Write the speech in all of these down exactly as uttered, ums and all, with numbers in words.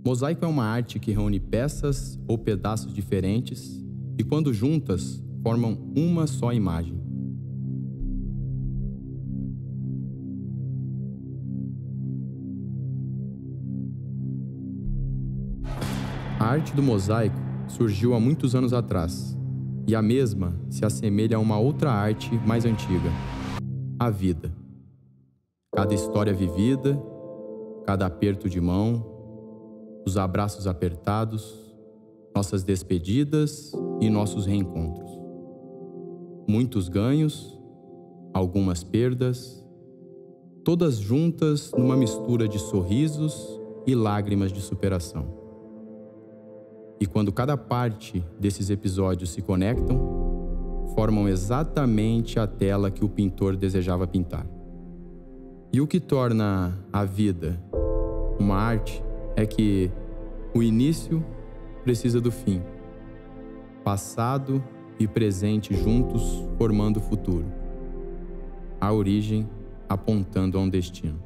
Mosaico é uma arte que reúne peças ou pedaços diferentes e, quando juntas, formam uma só imagem. A arte do mosaico surgiu há muitos anos atrás, e a mesma se assemelha a uma outra arte mais antiga, a vida. Cada história vivida, cada aperto de mão, os abraços apertados, nossas despedidas e nossos reencontros. Muitos ganhos, algumas perdas, todas juntas numa mistura de sorrisos e lágrimas de superação. E quando cada parte desses episódios se conectam, formam exatamente a tela que o pintor desejava pintar. E o que torna a vida uma arte é que o início precisa do fim, passado e presente juntos formando o futuro, a origem apontando a um destino.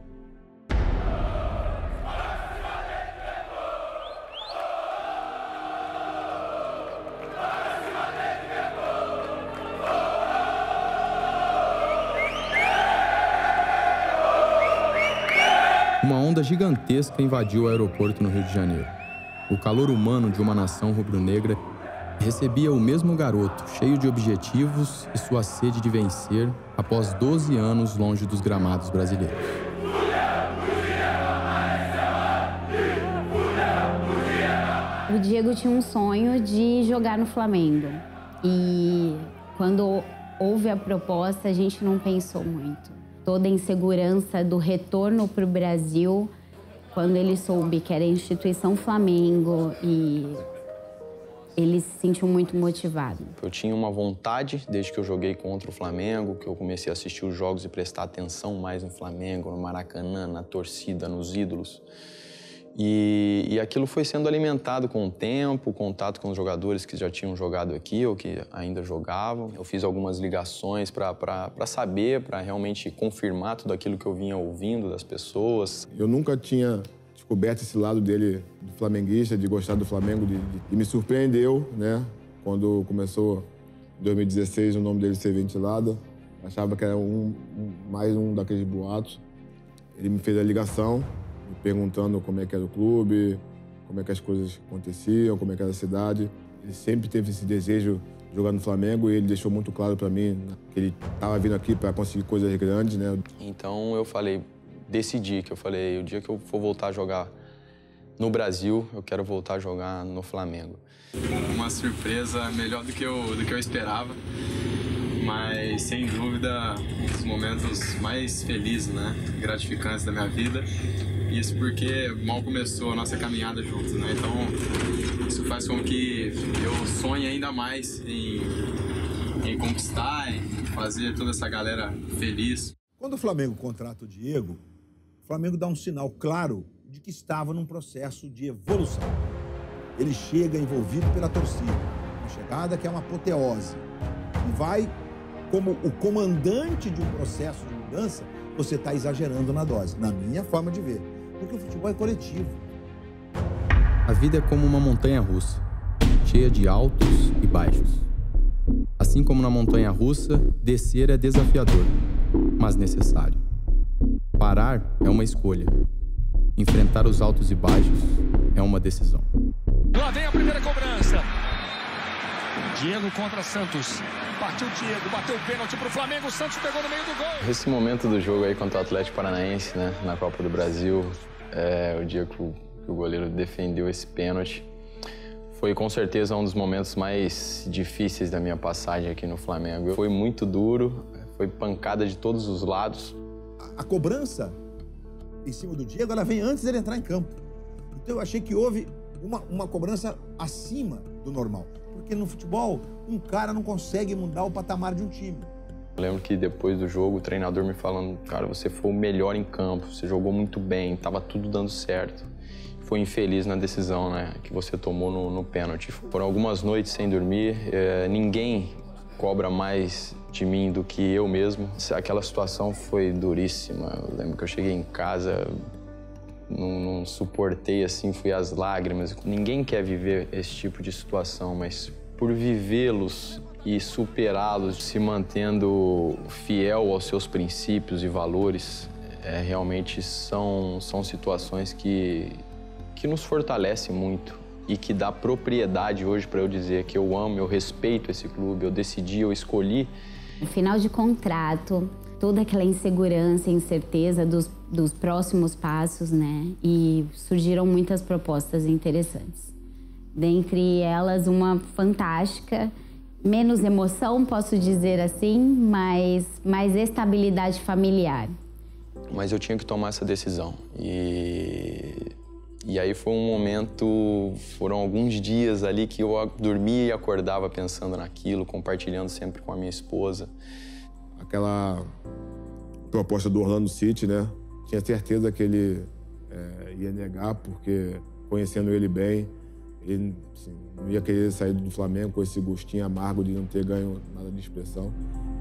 Uma onda gigantesca invadiu o aeroporto no Rio de Janeiro. O calor humano de uma nação rubro-negra recebia o mesmo garoto, cheio de objetivos e sua sede de vencer, após doze anos longe dos gramados brasileiros. O Diego tinha um sonho de jogar no Flamengo. E quando houve a proposta, a gente não pensou muito. Toda a insegurança do retorno para o Brasil, quando ele soube que era a instituição Flamengo, e ele se sentiu muito motivado. Eu tinha uma vontade, desde que eu joguei contra o Flamengo, que eu comecei a assistir os jogos e prestar atenção mais no Flamengo, no Maracanã, na torcida, nos ídolos. E, e aquilo foi sendo alimentado com o tempo, o contato com os jogadores que já tinham jogado aqui ou que ainda jogavam. Eu fiz algumas ligações para saber, para realmente confirmar tudo aquilo que eu vinha ouvindo das pessoas. Eu nunca tinha descoberto esse lado dele, do flamenguista, de gostar do Flamengo, de, de, e me surpreendeu, né? Quando começou em dois mil e dezesseis o nome dele ser ventilado. Achava que era um, um, mais um daqueles boatos. Ele me fez a ligação, me perguntando como é que era o clube, como é que as coisas aconteciam, como é que era a cidade. Ele sempre teve esse desejo de jogar no Flamengo e ele deixou muito claro para mim que ele estava vindo aqui para conseguir coisas grandes, né? Então eu falei, decidi que eu falei, o dia que eu for voltar a jogar no Brasil, eu quero voltar a jogar no Flamengo. Uma surpresa melhor do que eu, do que eu esperava, mas sem dúvida um dos momentos mais felizes, né? Gratificantes da minha vida. Isso porque mal começou a nossa caminhada juntos, né? Então, isso faz com que eu sonhe ainda mais em, em conquistar, em fazer toda essa galera feliz. Quando o Flamengo contrata o Diego, o Flamengo dá um sinal claro de que estava num processo de evolução. Ele chega envolvido pela torcida, uma chegada que é uma apoteose. E vai, como o comandante de um processo de mudança, você está exagerando na dose, na minha forma de ver. Porque o futebol é coletivo. A vida é como uma montanha-russa, cheia de altos e baixos. Assim como na montanha-russa, descer é desafiador, mas necessário. Parar é uma escolha. Enfrentar os altos e baixos é uma decisão. Lá vem a primeira cobrança. Diego contra Santos. Partiu o Diego, bateu o pênalti pro Flamengo, o Santos pegou no meio do gol. Esse momento do jogo aí contra o Atlético Paranaense, né, na Copa do Brasil, é, o dia que o, que o goleiro defendeu esse pênalti, foi com certeza um dos momentos mais difíceis da minha passagem aqui no Flamengo. Foi muito duro, foi pancada de todos os lados. A, a cobrança em cima do Diego, ela vem antes dele entrar em campo. Então eu achei que houve uma, uma cobrança acima do normal. Porque no futebol, um cara não consegue mudar o patamar de um time. Eu lembro que depois do jogo, o treinador me falando, cara, você foi o melhor em campo, você jogou muito bem, tava tudo dando certo. Foi infeliz na decisão, né, que você tomou no, no pênalti. Foram algumas noites sem dormir, é, ninguém cobra mais de mim do que eu mesmo. Aquela situação foi duríssima. Eu lembro que eu cheguei em casa não, não suportei, assim, fui às lágrimas. Ninguém quer viver esse tipo de situação, mas por vivê-los e superá-los, se mantendo fiel aos seus princípios e valores, é, realmente são, são situações que, que nos fortalecem muito e que dá propriedade hoje para eu dizer que eu amo, eu respeito esse clube, eu decidi, eu escolhi. No final de contrato, toda aquela insegurança e incerteza dos, dos próximos passos, né? E surgiram muitas propostas interessantes. Dentre elas, uma fantástica, menos emoção, posso dizer assim, mas mais estabilidade familiar. Mas eu tinha que tomar essa decisão. E, e aí foi um momento, foram alguns dias ali que eu dormia e acordava pensando naquilo, compartilhando sempre com a minha esposa. Aquela proposta do Orlando City, né? Tinha certeza que ele é, ia negar, porque conhecendo ele bem, ele assim, não ia querer sair do Flamengo com esse gostinho amargo de não ter ganho nada de expressão.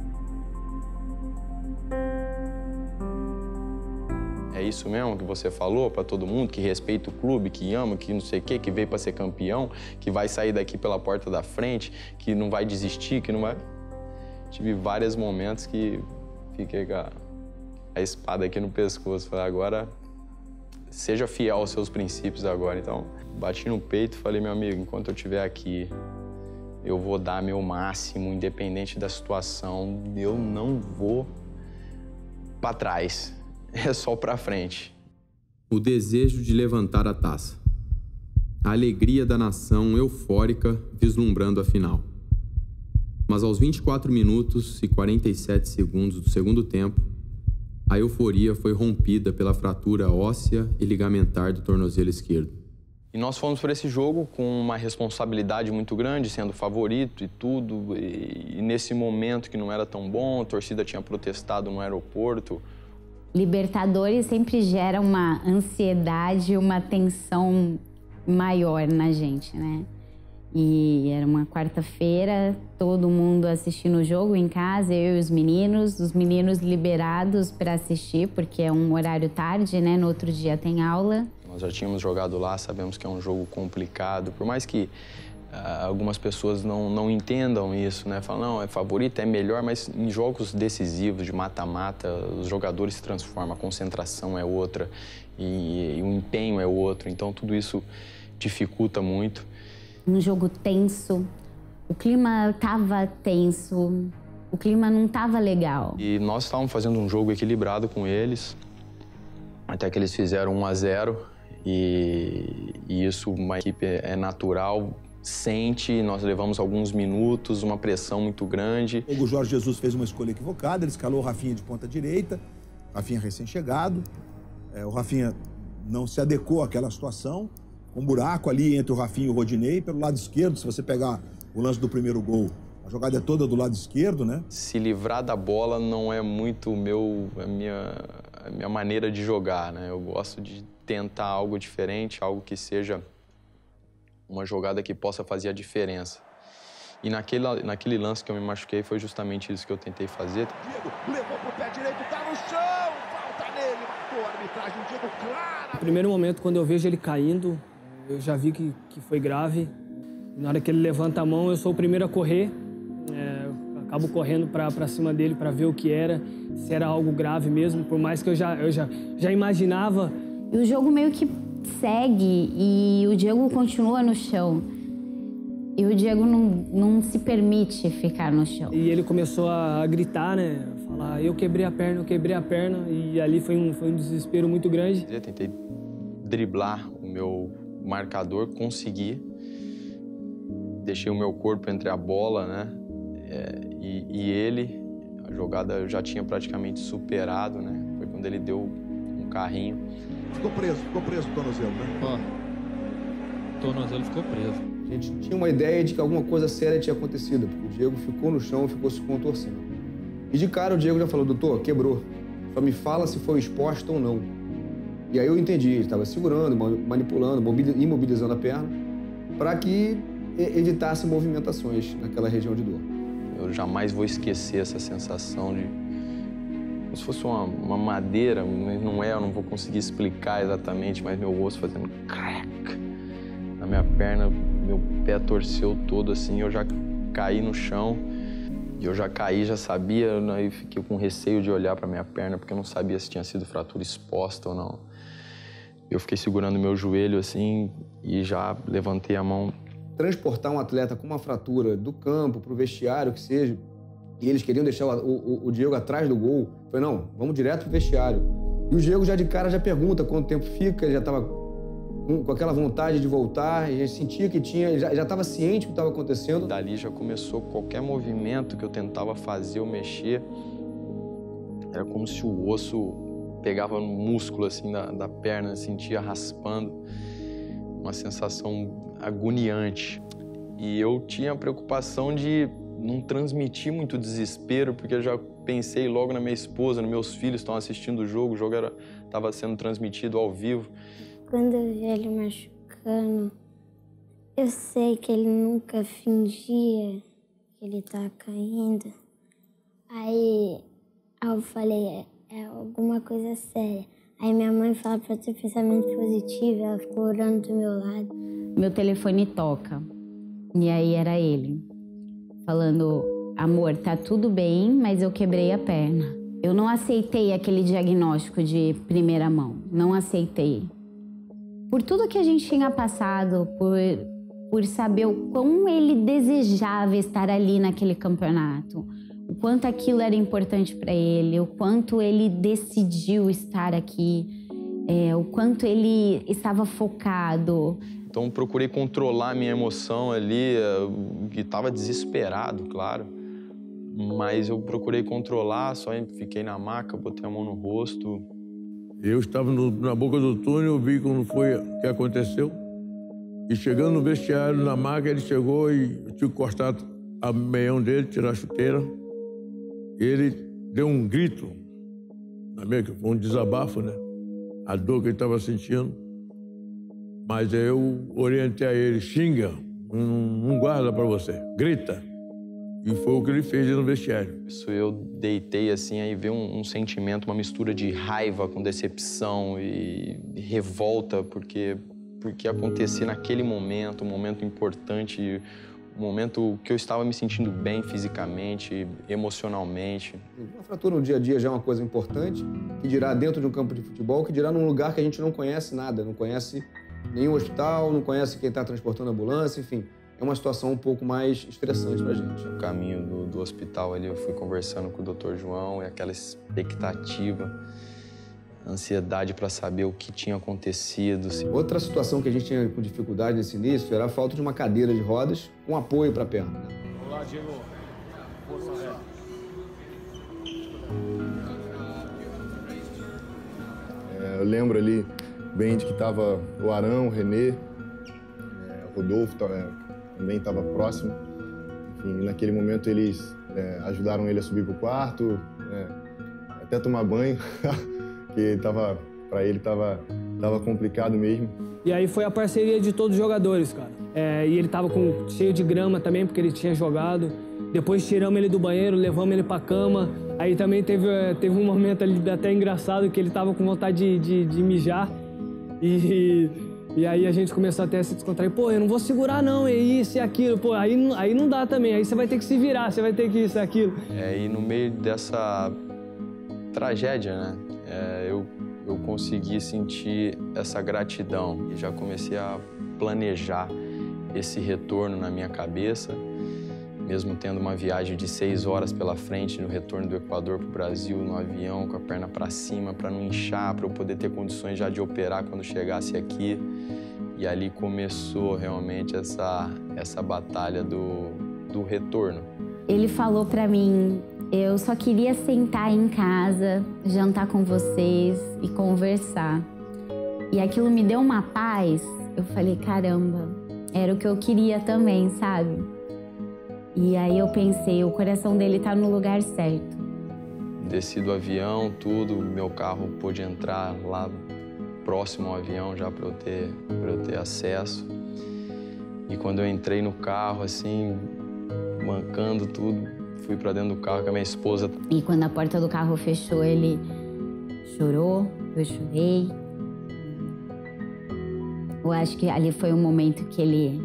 É isso mesmo que você falou para todo mundo, que respeita o clube, que ama, que não sei o quê, que veio para ser campeão, que vai sair daqui pela porta da frente, que não vai desistir, que não vai... Tive vários momentos que fiquei com a, a espada aqui no pescoço. Falei, agora, seja fiel aos seus princípios agora. Então, bati no peito e falei, meu amigo, enquanto eu estiver aqui, eu vou dar meu máximo, independente da situação. Eu não vou para trás. É só para frente. O desejo de levantar a taça. A alegria da nação eufórica vislumbrando a final. Mas aos vinte e quatro minutos e quarenta e sete segundos do segundo tempo, a euforia foi rompida pela fratura óssea e ligamentar do tornozelo esquerdo. E nós fomos para esse jogo com uma responsabilidade muito grande, sendo favorito e tudo. E, e nesse momento que não era tão bom, a torcida tinha protestado no aeroporto. Libertadores sempre gera uma ansiedade, uma tensão maior na gente, né? E era uma quarta-feira, todo mundo assistindo o jogo em casa, eu e os meninos, os meninos liberados para assistir, porque é um horário tarde, né? No outro dia tem aula. Nós já tínhamos jogado lá, sabemos que é um jogo complicado, por mais que uh, algumas pessoas não, não entendam isso, né? Falam, não, é favorito, é melhor, mas em jogos decisivos, de mata-mata, os jogadores se transformam, a concentração é outra e, e o empenho é outro, então tudo isso dificulta muito. Um jogo tenso, o clima tava tenso, o clima não tava legal. E nós estávamos fazendo um jogo equilibrado com eles, até que eles fizeram um a zero, e, e isso uma equipe é natural, sente, nós levamos alguns minutos, uma pressão muito grande. O Jorge Jesus fez uma escolha equivocada, ele escalou o Rafinha de ponta direita, Rafinha recém-chegado, é, o Rafinha não se adequou àquela situação, um buraco ali entre o Rafinha e o Rodinei, pelo lado esquerdo, se você pegar o lance do primeiro gol, a jogada é toda do lado esquerdo, né? Se livrar da bola não é muito o meu, a minha, a minha maneira de jogar, né? Eu gosto de tentar algo diferente, algo que seja uma jogada que possa fazer a diferença. E naquele, naquele lance que eu me machuquei, foi justamente isso que eu tentei fazer. Diego levou pro pé direito, tá no chão, falta nele, marcou a arbitragem, Diego claro. No primeiro momento, quando eu vejo ele caindo, eu já vi que, que foi grave. Na hora que ele levanta a mão, eu sou o primeiro a correr. É, acabo correndo para cima dele para ver o que era, se era algo grave mesmo, por mais que eu já, eu já, já imaginava. E o jogo meio que segue e o Diego continua no chão. E o Diego não, não se permite ficar no chão. E ele começou a gritar, né? Falar, eu quebrei a perna, eu quebrei a perna. E ali foi um, foi um desespero muito grande. Eu tentei driblar o meu marcador, consegui. Deixei o meu corpo entre a bola, né? É, e, e ele, a jogada eu já tinha praticamente superado, né? Foi quando ele deu um carrinho. Ficou preso, ficou preso o tornozelo, né? Ó, o tornozelo ficou preso. A gente tinha uma ideia de que alguma coisa séria tinha acontecido, porque o Diego ficou no chão e ficou se contorcendo. E de cara o Diego já falou, doutor, quebrou. Só me fala se foi exposto ou não. E aí eu entendi, ele estava segurando, manipulando, imobilizando a perna, para que evitasse movimentações naquela região de dor. Eu jamais vou esquecer essa sensação de, como se fosse uma, uma madeira, mas não é, eu não vou conseguir explicar exatamente, mas meu osso fazendo crack na minha perna, meu pé torceu todo assim, eu já caí no chão, e eu já caí, já sabia, aí fiquei com receio de olhar para minha perna, porque eu não sabia se tinha sido fratura exposta ou não. Eu fiquei segurando meu joelho assim e já levantei a mão. Transportar um atleta com uma fratura do campo para o vestiário, que seja, e eles queriam deixar o, o, o Diego atrás do gol. Eu falei, não, vamos direto pro vestiário. E o Diego já de cara já pergunta quanto tempo fica, ele já estava com, com aquela vontade de voltar, e já sentia que tinha, já estava ciente do que estava acontecendo. Dali já começou qualquer movimento que eu tentava fazer ou mexer, era como se o osso pegava no músculo assim da, da perna, sentia raspando, uma sensação agoniante. E eu tinha a preocupação de não transmitir muito desespero, porque eu já pensei logo na minha esposa, nos meus filhos estão assistindo o jogo, o jogo estava sendo transmitido ao vivo. Quando eu vi ele machucando, eu sei que ele nunca fingia que ele tá caindo. Aí eu falei, é, é alguma coisa séria. Aí minha mãe fala pra ter pensamento positivo, ela ficou orando do meu lado. Meu telefone toca, e aí era ele, falando, amor, tá tudo bem, mas eu quebrei a perna. Eu não aceitei aquele diagnóstico de primeira mão, não aceitei. Por tudo que a gente tinha passado, por, por saber o quão ele desejava estar ali naquele campeonato, o quanto aquilo era importante para ele, o quanto ele decidiu estar aqui, é, o quanto ele estava focado. Então procurei controlar a minha emoção ali, que estava desesperado, claro. Mas eu procurei controlar, só fiquei na maca, botei a mão no rosto. Eu estava no, na boca do túnel, vi como foi o que aconteceu. E chegando no vestiário, na maca, ele chegou e eu tive que cortar a meião dele, tirar a chuteira. Ele deu um grito, na minha, um desabafo, né? A dor que ele estava sentindo. Mas eu orientei a ele, xinga, não, não guarda para você, grita. E foi o que ele fez no vestiário. Isso eu deitei assim, aí veio um, um sentimento, uma mistura de raiva com decepção e revolta, porque, porque acontecia naquele momento, um momento importante, um momento que eu estava me sentindo bem fisicamente, emocionalmente. Uma fratura no dia a dia já é uma coisa importante, que dirá dentro de um campo de futebol, que dirá num lugar que a gente não conhece nada, não conhece nenhum hospital, não conhece quem está transportando a ambulância, enfim. É uma situação um pouco mais estressante pra gente. No caminho do, do hospital ali, eu fui conversando com o doutor João e aquela expectativa, ansiedade para saber o que tinha acontecido. Outra situação que a gente tinha com dificuldade nesse início era a falta de uma cadeira de rodas com apoio para a perna. Né? Vamos lá, Diego. Força reta. É, eu lembro ali bem de que estava o Arão, o Renê, é, o Rodolfo também estava próximo. Enfim, naquele momento eles é, ajudaram ele a subir para o quarto, é, até tomar banho, que tava, para ele estava tava complicado mesmo. E aí foi a parceria de todos os jogadores, cara. É, e ele estava com, cheio de grama também, porque ele tinha jogado. Depois tiramos ele do banheiro, levamos ele para a cama. Aí também teve, teve um momento ali até engraçado, que ele estava com vontade de, de, de mijar. E, e aí a gente começou até a se descontrair. Pô, eu não vou segurar não, é isso e aquilo. Pô, aí, aí não dá também, aí você vai ter que se virar, você vai ter que isso e aquilo. É, e no meio dessa tragédia, né, é, eu, eu consegui sentir essa gratidão. E já comecei a planejar esse retorno na minha cabeça, mesmo tendo uma viagem de seis horas pela frente no retorno do Equador para o Brasil, no avião, com a perna para cima, para não inchar, para eu poder ter condições já de operar quando chegasse aqui. E ali começou realmente essa, essa batalha do, do retorno. Ele falou para mim, eu só queria sentar em casa, jantar com vocês e conversar. E aquilo me deu uma paz. Eu falei, caramba, era o que eu queria também, sabe? E aí eu pensei, o coração dele tá no lugar certo. Desci do avião, tudo, meu carro pôde entrar lá próximo ao avião já para eu ter, para eu ter acesso. E quando eu entrei no carro, assim, mancando tudo, Fui pra dentro do carro com a minha esposa. E quando a porta do carro fechou, ele chorou, eu chorei. Eu acho que ali foi um momento que ele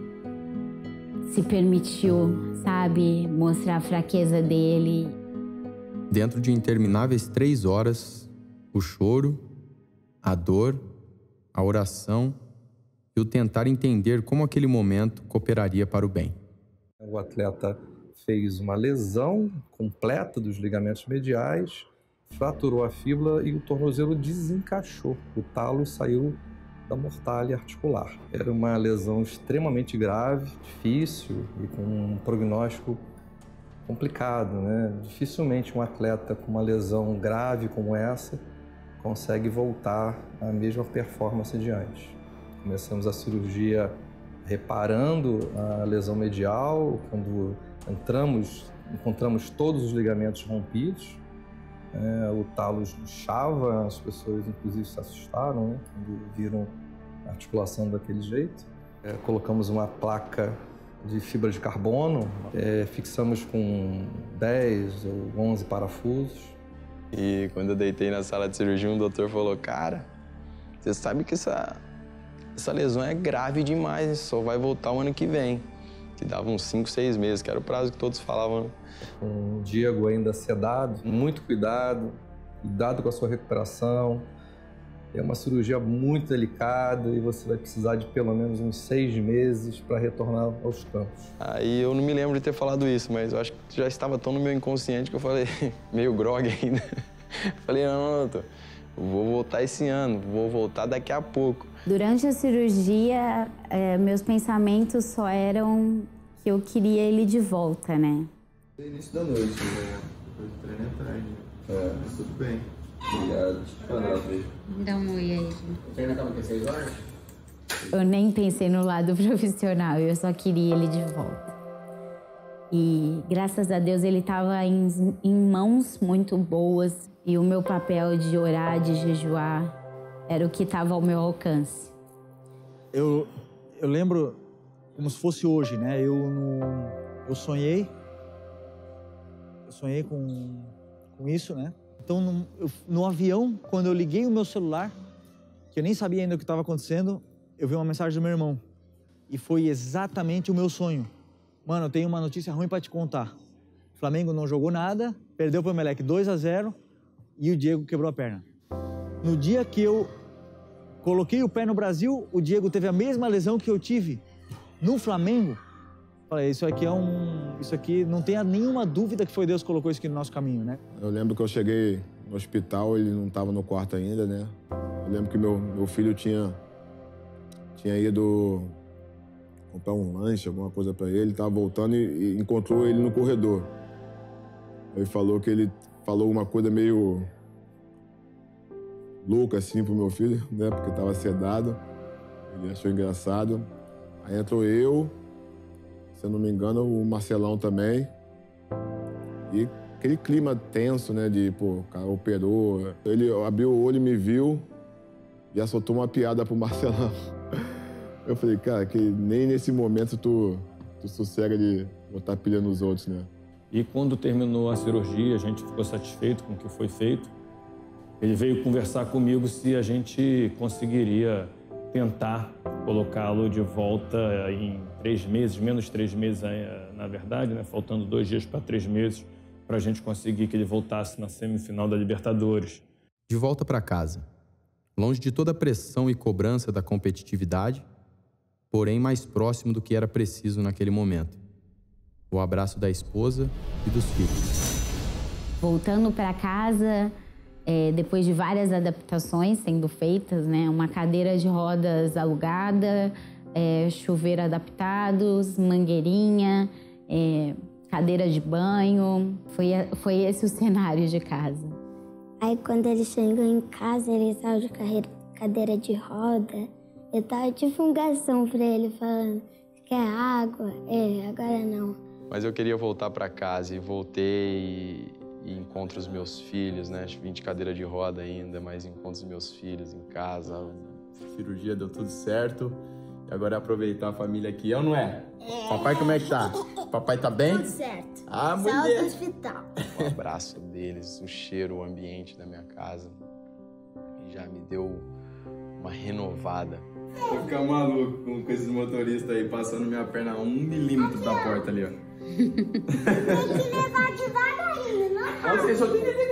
se permitiu, sabe, mostrar a fraqueza dele. Dentro de intermináveis três horas, o choro, a dor, a oração e o tentar entender como aquele momento cooperaria para o bem. O atleta fez uma lesão completa dos ligamentos mediais, fraturou a fíbula e o tornozelo desencaixou. O talo saiu da mortalha articular. Era uma lesão extremamente grave, difícil e com um prognóstico complicado, né? Dificilmente um atleta com uma lesão grave como essa consegue voltar à mesma performance de antes. Começamos a cirurgia reparando a lesão medial. Quando entramos, encontramos todos os ligamentos rompidos. É, o talo inchava, as pessoas inclusive se assustaram, né, quando viram a articulação daquele jeito. É, colocamos uma placa de fibra de carbono, é, fixamos com dez ou onze parafusos. E quando eu deitei na sala de cirurgia, um doutor falou: cara, você sabe que essa, essa lesão é grave demais, só vai voltar o ano que vem. Que dava uns cinco, seis meses, que era o prazo que todos falavam. Com o Diego ainda sedado, muito cuidado, cuidado com a sua recuperação. É uma cirurgia muito delicada e você vai precisar de pelo menos uns seis meses para retornar aos campos. Aí eu não me lembro de ter falado isso, mas eu acho que já estava tão no meu inconsciente que eu falei, meio grog ainda. Falei, não, não, doutor, vou voltar esse ano, vou voltar daqui a pouco. Durante a cirurgia, é, meus pensamentos só eram que eu queria ele de volta, né? No início da noite, né? Depois do treino é tarde. É, mas tudo bem. Obrigado. Dá um oi aí, gente. O treino acaba com seis horas? Eu nem pensei no lado profissional, eu só queria ele de volta. E graças a Deus ele estava em, em mãos muito boas e o meu papel de orar, de jejuar, era o que estava ao meu alcance. Eu, eu lembro como se fosse hoje, né? Eu, no, eu sonhei, eu sonhei com, com isso, né? Então, no, eu, no avião, quando eu liguei o meu celular, que eu nem sabia ainda o que estava acontecendo, eu vi uma mensagem do meu irmão. E foi exatamente o meu sonho. Mano, eu tenho uma notícia ruim para te contar. O Flamengo não jogou nada, perdeu para o Emelec dois a zero e o Diego quebrou a perna. No dia que eu coloquei o pé no Brasil, o Diego teve a mesma lesão que eu tive no Flamengo. Falei, isso aqui é um... Isso aqui não tem nenhuma dúvida que foi Deus que colocou isso aqui no nosso caminho, né? Eu lembro que eu cheguei no hospital, ele não estava no quarto ainda, né? Eu lembro que meu, meu filho tinha, tinha ido comprar um lanche, alguma coisa para ele, estava voltando e, e encontrou ele no corredor. Ele falou que ele falou uma coisa meio louca assim pro meu filho, né? Porque estava sedado. Ele achou engraçado. Aí entrou eu, se eu não me engano, o Marcelão também. E aquele clima tenso, né? De, pô, o cara operou. Ele abriu o olho e me viu e já soltou uma piada pro Marcelão. Eu falei, cara, que nem nesse momento tu, tu sossega de botar pilha nos outros, né? E quando terminou a cirurgia, a gente ficou satisfeito com o que foi feito. Ele veio conversar comigo se a gente conseguiria tentar colocá-lo de volta em três meses, menos três meses, na verdade, né? Faltando dois dias para três meses, para a gente conseguir que ele voltasse na semifinal da Libertadores. De volta para casa, longe de toda a pressão e cobrança da competitividade, porém mais próximo do que era preciso naquele momento. O abraço da esposa e dos filhos. Voltando para casa, é, depois de várias adaptações sendo feitas, né? Uma cadeira de rodas alugada, é, chuveiro adaptados, mangueirinha, é, cadeira de banho. Foi, foi esse o cenário de casa. Aí quando ele chegou em casa, ele estava de carreira, cadeira de roda. Eu tava de fungação pra ele, falando, quer água? É, agora não. Mas eu queria voltar para casa e voltei e, e encontro os meus filhos, né? Vim de cadeira de roda ainda, mas encontro os meus filhos em casa. A cirurgia deu tudo certo e agora é aproveitar a família aqui, é ou não é? É. Papai, como é que tá? Papai tá bem? Tudo certo. Ah, mulher. mulher. Só do hospital. O abraço deles, o cheiro, o ambiente da minha casa já me deu uma renovada. Vou ficar maluco com, com esses motoristas aí passando minha perna a um milímetro da porta ali, ó. Tem que levar devagarinho, não rápido.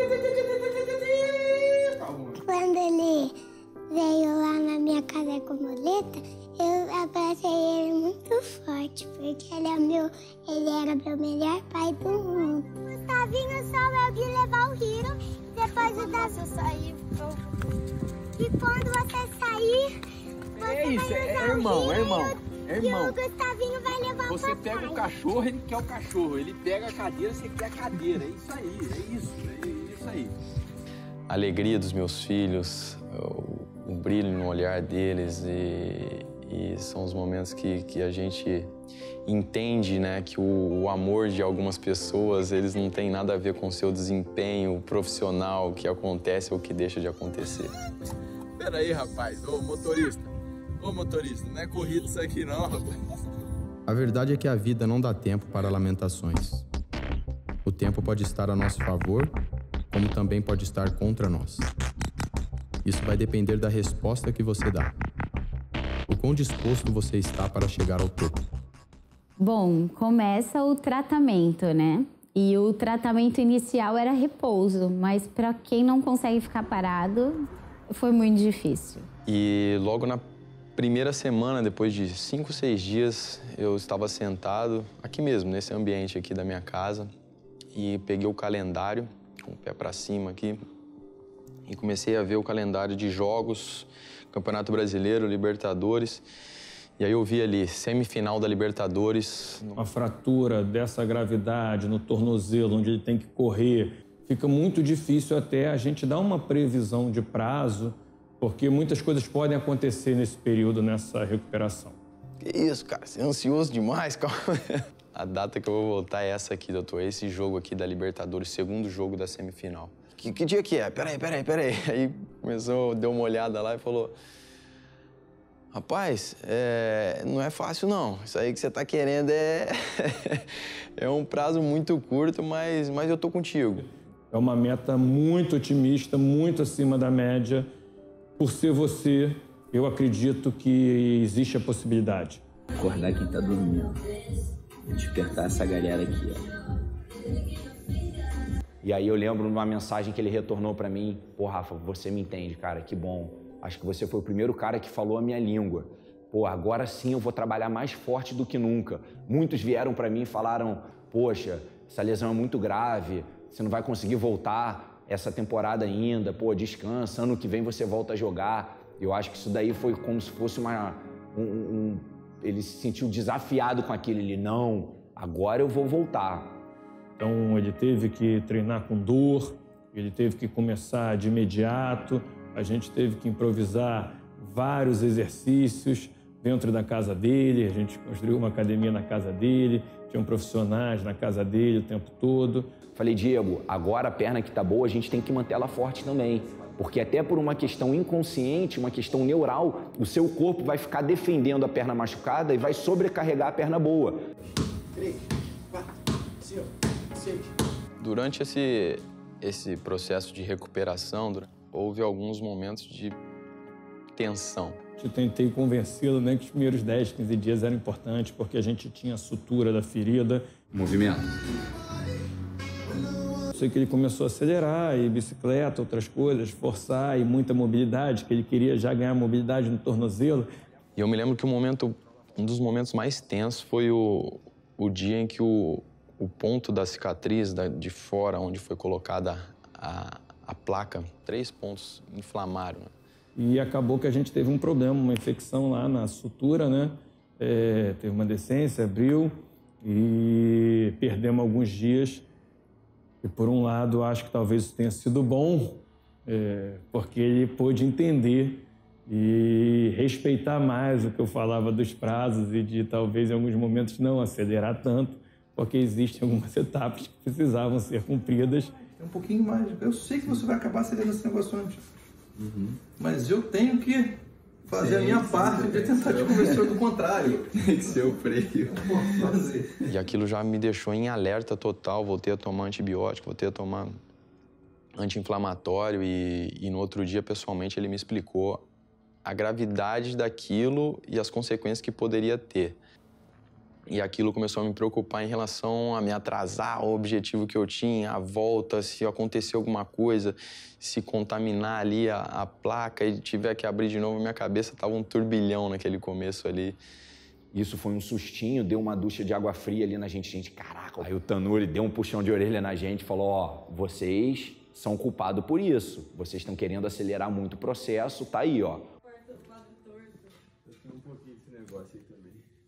Quando ele veio lá na minha casa com muleta, eu abracei ele muito forte, porque ele, é meu, ele era meu melhor pai do mundo. O Gustavinho só eu de levar o Hiro, depois o da... Você sair, e quando você sair, você é isso, vai é, usar é irmão, o é irmão, Hiro, é irmão. E o Gustavinho vai levar Você o papai. pega o cachorro, ele quer o cachorro. Ele pega a cadeira, você quer a cadeira. É isso aí, é isso, é isso aí. A alegria dos meus filhos, o, o brilho no olhar deles e, e são os momentos que, que a gente entende, né, que o, o amor de algumas pessoas, eles não tem nada a ver com o seu desempenho profissional, o que acontece ou o que deixa de acontecer. Pera aí, rapaz. Ô, motorista. Ô, motorista, não é corrida isso aqui não, rapaz. A verdade é que a vida não dá tempo para lamentações. O tempo pode estar a nosso favor, como também pode estar contra nós. Isso vai depender da resposta que você dá. O quão disposto você está para chegar ao topo. Bom, começa o tratamento, né? E o tratamento inicial era repouso, mas para quem não consegue ficar parado, foi muito difícil. E logo na primeira semana, depois de cinco, seis dias, eu estava sentado aqui mesmo, nesse ambiente aqui da minha casa, e peguei o calendário, com o pé para cima aqui, e comecei a ver o calendário de jogos, Campeonato Brasileiro, Libertadores, e aí eu vi ali, semifinal da Libertadores. Uma fratura dessa gravidade no tornozelo, onde ele tem que correr, fica muito difícil até a gente dar uma previsão de prazo, porque muitas coisas podem acontecer nesse período, nessa recuperação. Que isso, cara, você é ansioso demais, calma. A data que eu vou voltar é essa aqui, doutor, esse jogo aqui da Libertadores, segundo jogo da semifinal. Que, que dia que é? Peraí, peraí, peraí. Aí começou, deu uma olhada lá e falou... Rapaz, é, não é fácil não. Isso aí que você tá querendo é... é um prazo muito curto, mas, mas eu tô contigo. É uma meta muito otimista, muito acima da média. Por ser você, eu acredito que existe a possibilidade. Acordar quem tá dormindo. Despertar essa galera aqui, ó. E aí eu lembro de uma mensagem que ele retornou pra mim. Pô, Rafa, você me entende, cara, que bom. Acho que você foi o primeiro cara que falou a minha língua. Pô, agora sim eu vou trabalhar mais forte do que nunca. Muitos vieram pra mim e falaram, poxa, essa lesão é muito grave, você não vai conseguir voltar essa temporada ainda, pô, descansa, ano que vem você volta a jogar. Eu acho que isso daí foi como se fosse uma... Um, um, ele se sentiu desafiado com aquilo, ele, não, agora eu vou voltar. Então ele teve que treinar com dor, ele teve que começar de imediato, a gente teve que improvisar vários exercícios dentro da casa dele, a gente construiu uma academia na casa dele, tinham profissionais na casa dele o tempo todo. Falei, Diego, agora a perna que tá boa, a gente tem que manter ela forte também. Porque até por uma questão inconsciente, uma questão neural, o seu corpo vai ficar defendendo a perna machucada e vai sobrecarregar a perna boa. três, quatro, cinco, seis. Durante esse, esse processo de recuperação, houve alguns momentos de tensão. Eu tentei convencê-lo, né, que os primeiros dez, quinze dias eram importantes, porque a gente tinha a sutura da ferida. Movimento. Sei que ele começou a acelerar, e bicicleta, outras coisas, forçar, e muita mobilidade, que ele queria já ganhar mobilidade no tornozelo. E eu me lembro que o momento, um dos momentos mais tensos foi o, o dia em que o, o ponto da cicatriz da, de fora, onde foi colocada a, a placa, três pontos inflamaram. Né? E acabou que a gente teve um problema, uma infecção lá na sutura, né? É, teve uma descência, abriu e perdemos alguns dias. E, por um lado, acho que talvez isso tenha sido bom, é, porque ele pôde entender e respeitar mais o que eu falava dos prazos e de, talvez, em alguns momentos, não acelerar tanto, porque existem algumas etapas que precisavam ser cumpridas. É um pouquinho mais. Eu sei que você vai acabar acelerando esse negócio antes. Uhum. Mas eu tenho que fazer a minha parte de tentar te convencer do contrário. Tem que ser o freio. Fazer. E aquilo já me deixou em alerta total, voltei a tomar antibiótico, voltei a tomar anti-inflamatório e, e no outro dia, pessoalmente, ele me explicou a gravidade daquilo e as consequências que poderia ter. E aquilo começou a me preocupar em relação a me atrasar ao objetivo que eu tinha, a volta, se acontecer alguma coisa, se contaminar ali a, a placa e tiver que abrir de novo, minha cabeça tava um turbilhão naquele começo ali. Isso foi um sustinho, deu uma ducha de água fria ali na gente. Gente, caraca. Aí o Tanuri deu um puxão de orelha na gente e falou, ó, vocês são culpados por isso. Vocês estão querendo acelerar muito o processo, tá aí, ó. Eu tenho um pouquinho desse negócio aí também.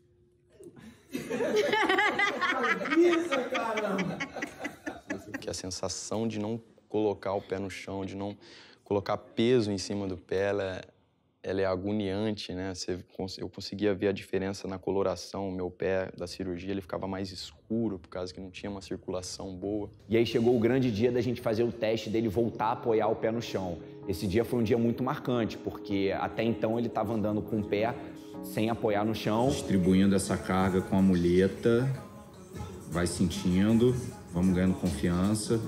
Que a sensação de não colocar o pé no chão, de não colocar peso em cima do pé, ela é, ela é agoniante, né? Você, eu conseguia ver a diferença na coloração, o meu pé da cirurgia, ele ficava mais escuro, por causa que não tinha uma circulação boa. E aí chegou o grande dia da gente fazer o teste dele voltar a apoiar o pé no chão. Esse dia foi um dia muito marcante, porque até então ele estava andando com o pé sem apoiar no chão. Distribuindo essa carga com a muleta, vai sentindo, vamos ganhando confiança.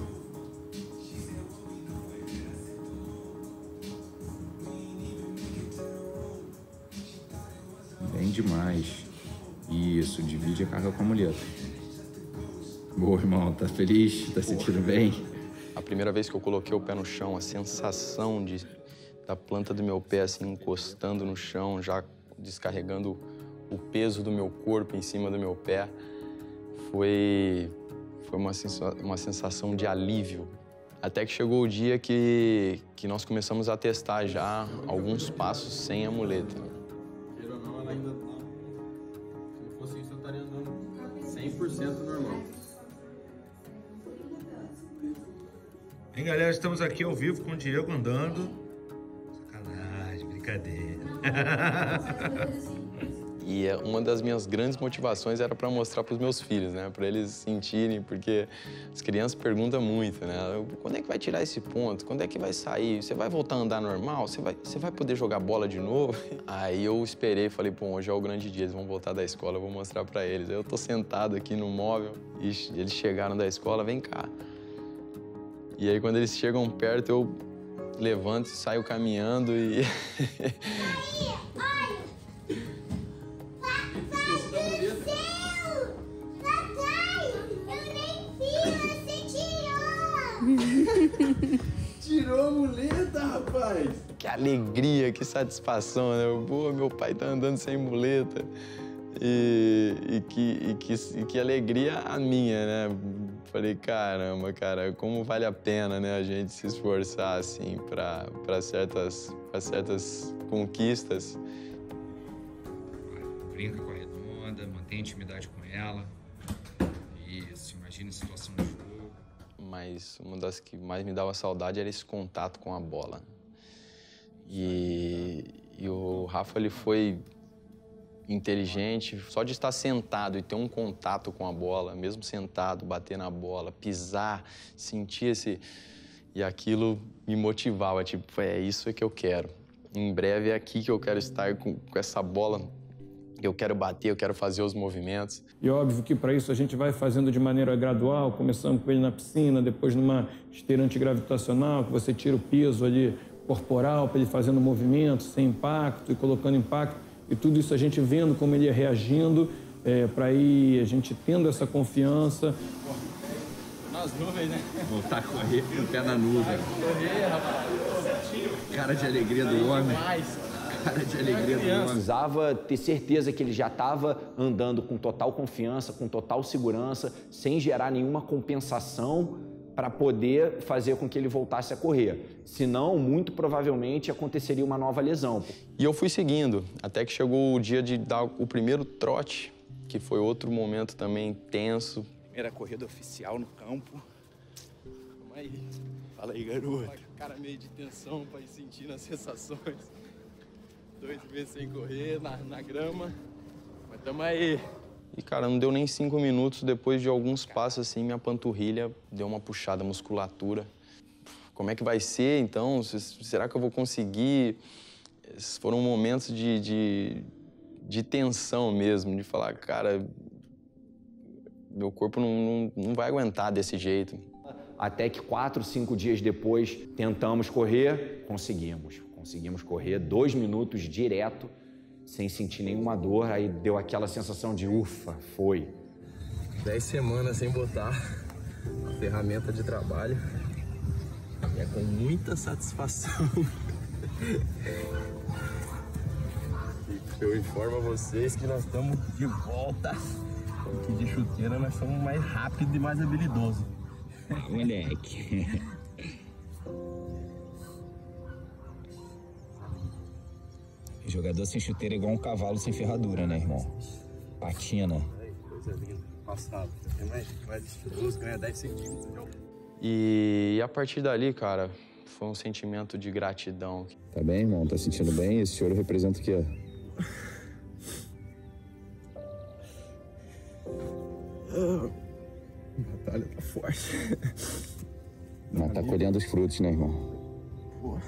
Bem demais. Isso, divide a carga com a muleta. Boa, irmão, tá feliz? Tá sentindo bem? A primeira vez que eu coloquei o pé no chão, a sensação de, da planta do meu pé assim encostando no chão, já descarregando o peso do meu corpo em cima do meu pé, foi, foi uma, sensa, uma sensação de alívio. Até que chegou o dia que, que nós começamos a testar já alguns passos sem a muleta. Queira ou não, ela ainda tá... Se não fosse isso, eu estaria andando cem por cento normal. Hein, galera, estamos aqui ao vivo com o Diego andando. Sacanagem, brincadeira. E uma das minhas grandes motivações era para mostrar para os meus filhos, né? Para eles sentirem, porque as crianças perguntam muito, né? Quando é que vai tirar esse ponto? Quando é que vai sair? Você vai voltar a andar normal? Você vai, você vai poder jogar bola de novo? Aí eu esperei e falei, pô, hoje é o grande dia, eles vão voltar da escola, eu vou mostrar para eles. Aí eu tô sentado aqui no móvel e eles chegaram da escola, vem cá. E aí quando eles chegam perto, eu levanto e saio caminhando e... Tirou a muleta, rapaz! Que alegria, que satisfação, né? Pô, meu pai tá andando sem muleta. E, e, que, e, que, e que alegria a minha, né? Falei, caramba, cara, como vale a pena, né, a gente se esforçar, assim, pra, pra, certas, pra certas conquistas. Brinca com a redonda, mantém intimidade com ela. Isso, imagina a situação de jogo. Mas uma das que mais me dava saudade era esse contato com a bola. E, e o Rafa, ele foi inteligente, só de estar sentado e ter um contato com a bola, mesmo sentado, bater na bola, pisar, sentir esse... E aquilo me motivava, tipo, é isso que eu quero. Em breve é aqui que eu quero estar com, com essa bola, eu quero bater, eu quero fazer os movimentos. E óbvio que para isso a gente vai fazendo de maneira gradual, começando com ele na piscina, depois numa esteira antigravitacional, que você tira o peso ali corporal para ele fazendo movimento sem impacto e colocando impacto. E tudo isso a gente vendo como ele ia reagindo, é, para ir a gente tendo essa confiança. Nas nuvens, né? Voltar a correr com o pé na nuvem. Correr, rapaz. Cara de alegria do homem. Cara de alegria do homem. Precisava ter certeza que ele já estava andando com total confiança, com total segurança, sem gerar nenhuma compensação para poder fazer com que ele voltasse a correr. Senão, muito provavelmente, aconteceria uma nova lesão. E eu fui seguindo, até que chegou o dia de dar o primeiro trote, que foi outro momento também tenso. Primeira corrida oficial no campo. Vamos aí. Fala aí, garoto. Cara meio de tensão pra ir sentindo as sensações. Dois meses sem correr, na, na grama. Mas tamo aí. E, cara, não deu nem cinco minutos, depois de alguns passos, assim, minha panturrilha deu uma puxada, musculatura. Como é que vai ser, então? Será que eu vou conseguir Esses foram momentos de, de, de tensão mesmo, de falar, cara, meu corpo não, não, não vai aguentar desse jeito. Até que quatro, cinco dias depois, tentamos correr, conseguimos. Conseguimos correr dois minutos direto, sem sentir nenhuma dor, aí deu aquela sensação de ufa, foi. Dez semanas sem botar a ferramenta de trabalho. E é com muita satisfação que eu informo a vocês que nós estamos de volta. Que de chuteira nós somos mais rápidos e mais habilidosos. Moleque. Jogador sem chuteira é igual um cavalo sem ferradura, né, irmão? Patina. Coisa linda. Passado. É mais, mais estiloso, ganha dez centímetros. E a partir dali, cara, foi um sentimento de gratidão. Tá bem, irmão? Tá sentindo bem? Esse choro representa o quê? A batalha tá forte. Mas tá colhendo os frutos, né, irmão? Boa.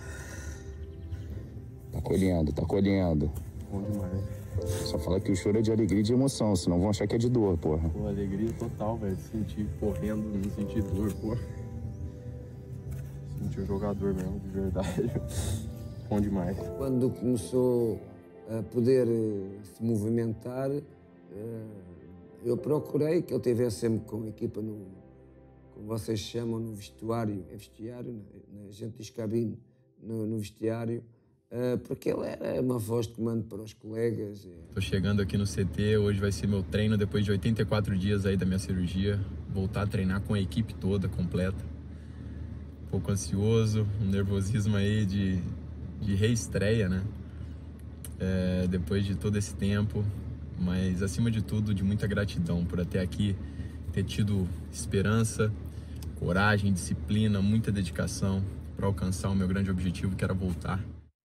Tá colhendo, tá colhendo. Bom demais. Só fala que o choro é de alegria e de emoção, senão vão achar que é de dor, porra. Pô, alegria total, velho. Sentir correndo, não sentir dor, pô. Sentir o jogador mesmo, de verdade. Bom demais. Quando começou a poder se movimentar, eu procurei que ele estivesse sempre com a equipa no, como vocês chamam, no vestuário, é vestiário, né? A gente diz cabine, no, no vestiário, porque ele era uma voz de comando para os colegas. Tô chegando aqui no C T, hoje vai ser meu treino depois de oitenta e quatro dias aí da minha cirurgia, voltar a treinar com a equipe toda, completa. Um pouco ansioso, um nervosismo aí de, de reestreia, né? É, depois de todo esse tempo, mas acima de tudo, de muita gratidão por até aqui ter tido esperança, coragem, disciplina, muita dedicação para alcançar o meu grande objetivo, que era voltar.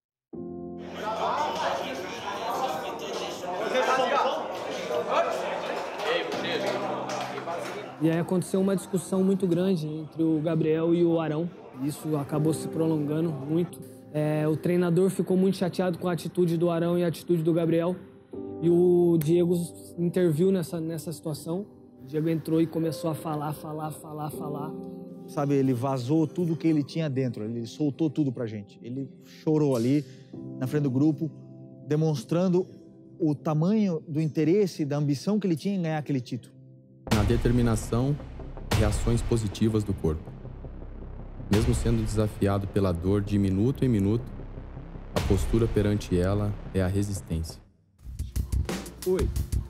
E aí aconteceu uma discussão muito grande entre o Gabriel e o Arão. Isso acabou se prolongando muito. É, o treinador ficou muito chateado com a atitude do Arão e a atitude do Gabriel. E o Diego interviu nessa, nessa situação. O Diego entrou e começou a falar, falar, falar, falar. Sabe, ele vazou tudo que ele tinha dentro, ele soltou tudo pra gente. Ele chorou ali, na frente do grupo, demonstrando o tamanho do interesse e da ambição que ele tinha em ganhar aquele título. Na determinação, reações positivas do corpo. Mesmo sendo desafiado pela dor de minuto em minuto, a postura perante ela é a resistência. Oi.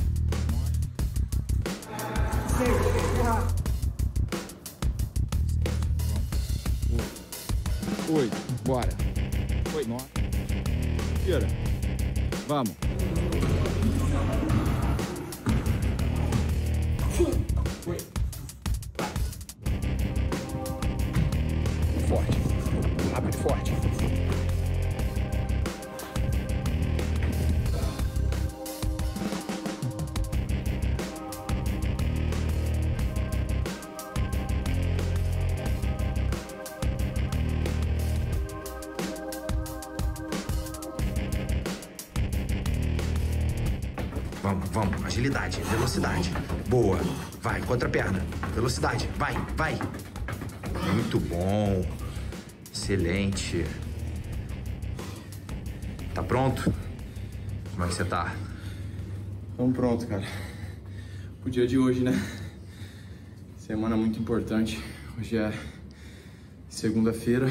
Oi, bora. Oi. Tira. Vamos. Oi. Forte. Rápido, forte. Vamos, vamos. Agilidade, velocidade. Boa. Vai, contra a perna. Velocidade. Vai, vai. Muito bom. Excelente. Tá pronto? Como é que você tá? Estamos prontos, cara. O dia de hoje, né? Semana muito importante. Hoje é segunda-feira.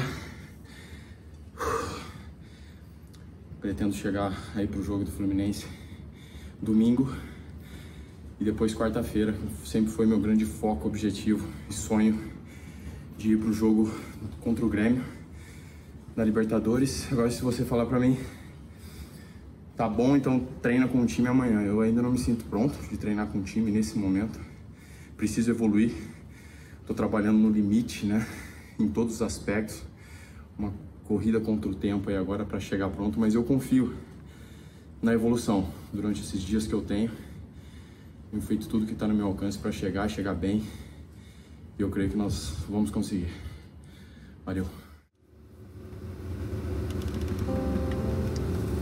Pretendo chegar aí pro jogo do Fluminense domingo. E depois quarta-feira. Sempre foi meu grande foco, objetivo e sonho de ir pro jogo contra o Grêmio na Libertadores. Agora, se você falar pra mim, tá bom, então treina com o time amanhã. Eu ainda não me sinto pronto de treinar com o time nesse momento. Preciso evoluir. Tô trabalhando no limite, né? Em todos os aspectos. Uma corrida contra o tempo aí agora para chegar pronto, mas eu confio na evolução durante esses dias que eu tenho. Tenho feito tudo que está no meu alcance para chegar, chegar bem. E eu creio que nós vamos conseguir. Valeu.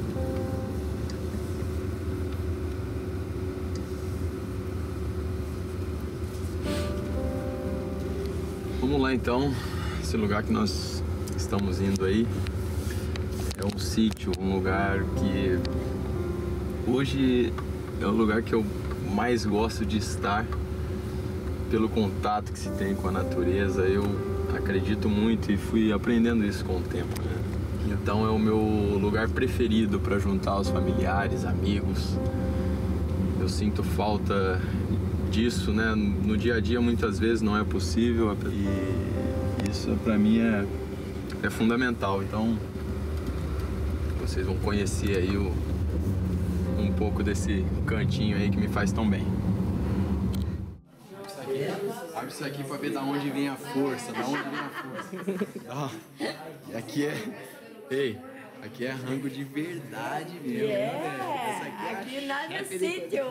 Vamos lá então, esse lugar que nós estamos indo aí é um sítio, um lugar que hoje é o lugar que eu mais gosto de estar pelo contato que se tem com a natureza. Eu acredito muito e fui aprendendo isso com o tempo, né? Então é o meu lugar preferido para juntar os familiares, amigos. Eu sinto falta disso, né? No dia a dia muitas vezes não é possível e isso para mim é, é fundamental. Então vocês vão conhecer aí o, um pouco desse cantinho aí que me faz tão bem. Abre isso aqui pra ver da onde vem a força, da onde vem a força. Ó, e aqui é... Ei, aqui é rango de verdade mesmo. Yeah, né? Essa aqui, é aqui nada é sítio.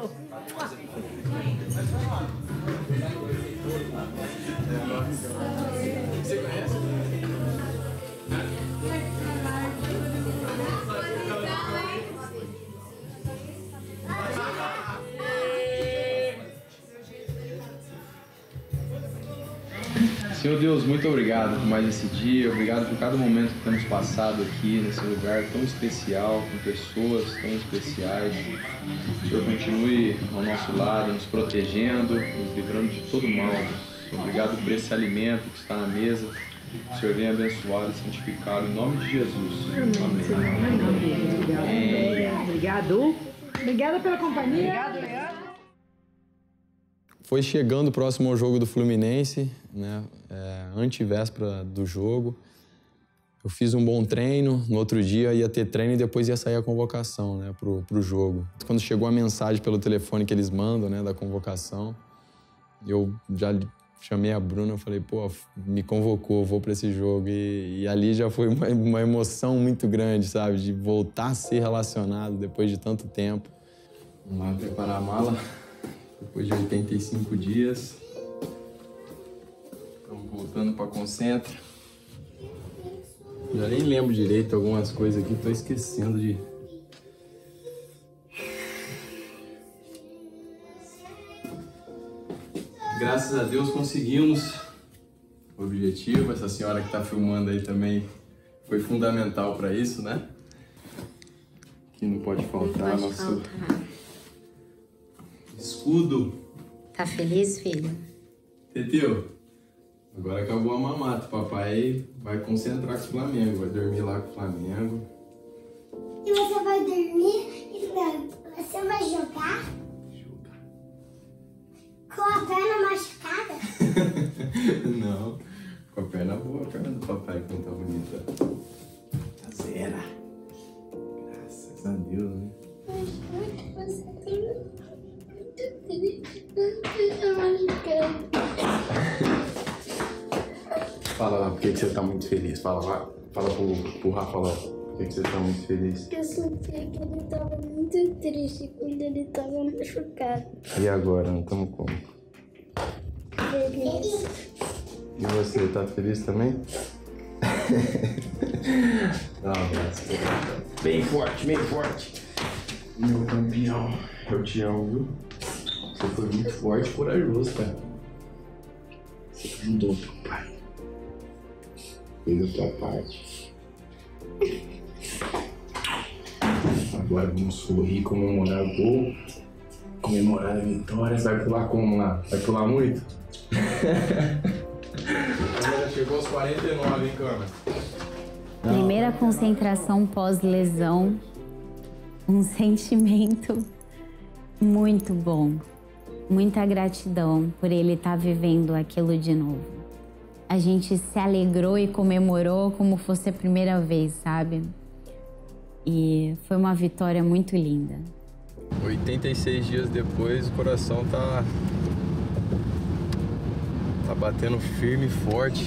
Você conhece? Senhor Deus, muito obrigado por mais esse dia, obrigado por cada momento que temos passado aqui nesse lugar tão especial, com pessoas tão especiais. O Senhor continue ao nosso lado, nos protegendo, nos livrando de todo mal. Obrigado por esse alimento que está na mesa. O Senhor venha abençoar e santificar em nome de Jesus. Amém. Amém. Obrigado. Obrigada pela companhia. Obrigado, Leandro. Foi chegando próximo ao jogo do Fluminense, né? É, antevéspera do jogo. Eu fiz um bom treino, no outro dia ia ter treino e depois ia sair a convocação, né, pro, pro jogo. Quando chegou a mensagem pelo telefone que eles mandam, né, da convocação, eu já chamei a Bruna, eu falei, pô, me convocou, vou para esse jogo. E, e ali já foi uma, uma emoção muito grande, sabe, de voltar a ser relacionado depois de tanto tempo. Vamos lá preparar a mala. Depois de oitenta e cinco dias, estamos voltando para Concentra. Já nem lembro direito algumas coisas aqui, estou esquecendo de... Graças a Deus conseguimos o objetivo. Essa senhora que está filmando aí também foi fundamental para isso, né? Que não pode faltar. Não pode nosso... faltar. Escudo. Tá feliz, filho? Teteu, agora acabou a mamata. Papai vai concentrar com o Flamengo, vai dormir lá com o Flamengo. E você vai dormir e você vai jogar? Jogar. Com a perna machucada? Não, com a perna boa, a perna do papai, como tá bonita. Tá zera. Graças a Deus, né? Você tem... Fala lá, por que, que você tá muito feliz? Fala lá, fala pro, pro Rafa lá, por que, que você tá muito feliz? Eu senti que ele tava muito triste quando ele tava machucado. E agora, não estamos como? Feliz. E você, tá feliz também? Dá um abraço. Bem forte, bem forte. Meu campeão, eu te amo, viu? Você foi muito forte e corajoso, cara. Você ajudou o pai. Fez a tua parte. Agora vamos sorrir, comemorar o gol, comemorar a vitória. Você vai pular como lá? Vai pular muito? Já chegou aos quarenta e nove, hein, câmera? Primeira concentração pós-lesão. Um sentimento muito bom. Muita gratidão por ele estar vivendo aquilo de novo. A gente se alegrou e comemorou como fosse a primeira vez, sabe? E foi uma vitória muito linda. oitenta e seis dias depois, o coração tá... tá batendo firme e forte.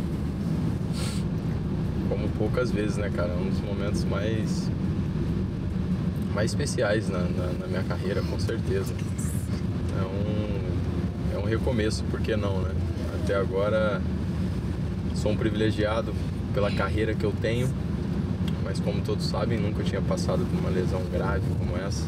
Como poucas vezes, né, cara? Um dos momentos mais... mais especiais na, na, na minha carreira, com certeza. É um, é um recomeço, por que não, né? Até agora sou um privilegiado pela carreira que eu tenho, mas como todos sabem, nunca tinha passado por uma lesão grave como essa.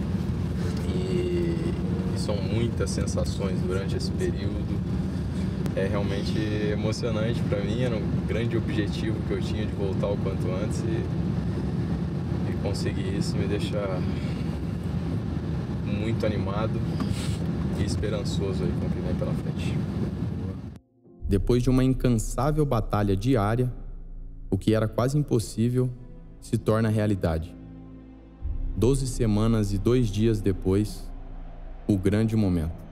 E, e são muitas sensações durante esse período. É realmente emocionante para mim, era um grande objetivo que eu tinha de voltar o quanto antes e, e conseguir isso me deixa muito animado e esperançoso aí com o que vem pela frente. Depois de uma incansável batalha diária, o que era quase impossível se torna realidade. Doze semanas e dois dias depois, o grande momento.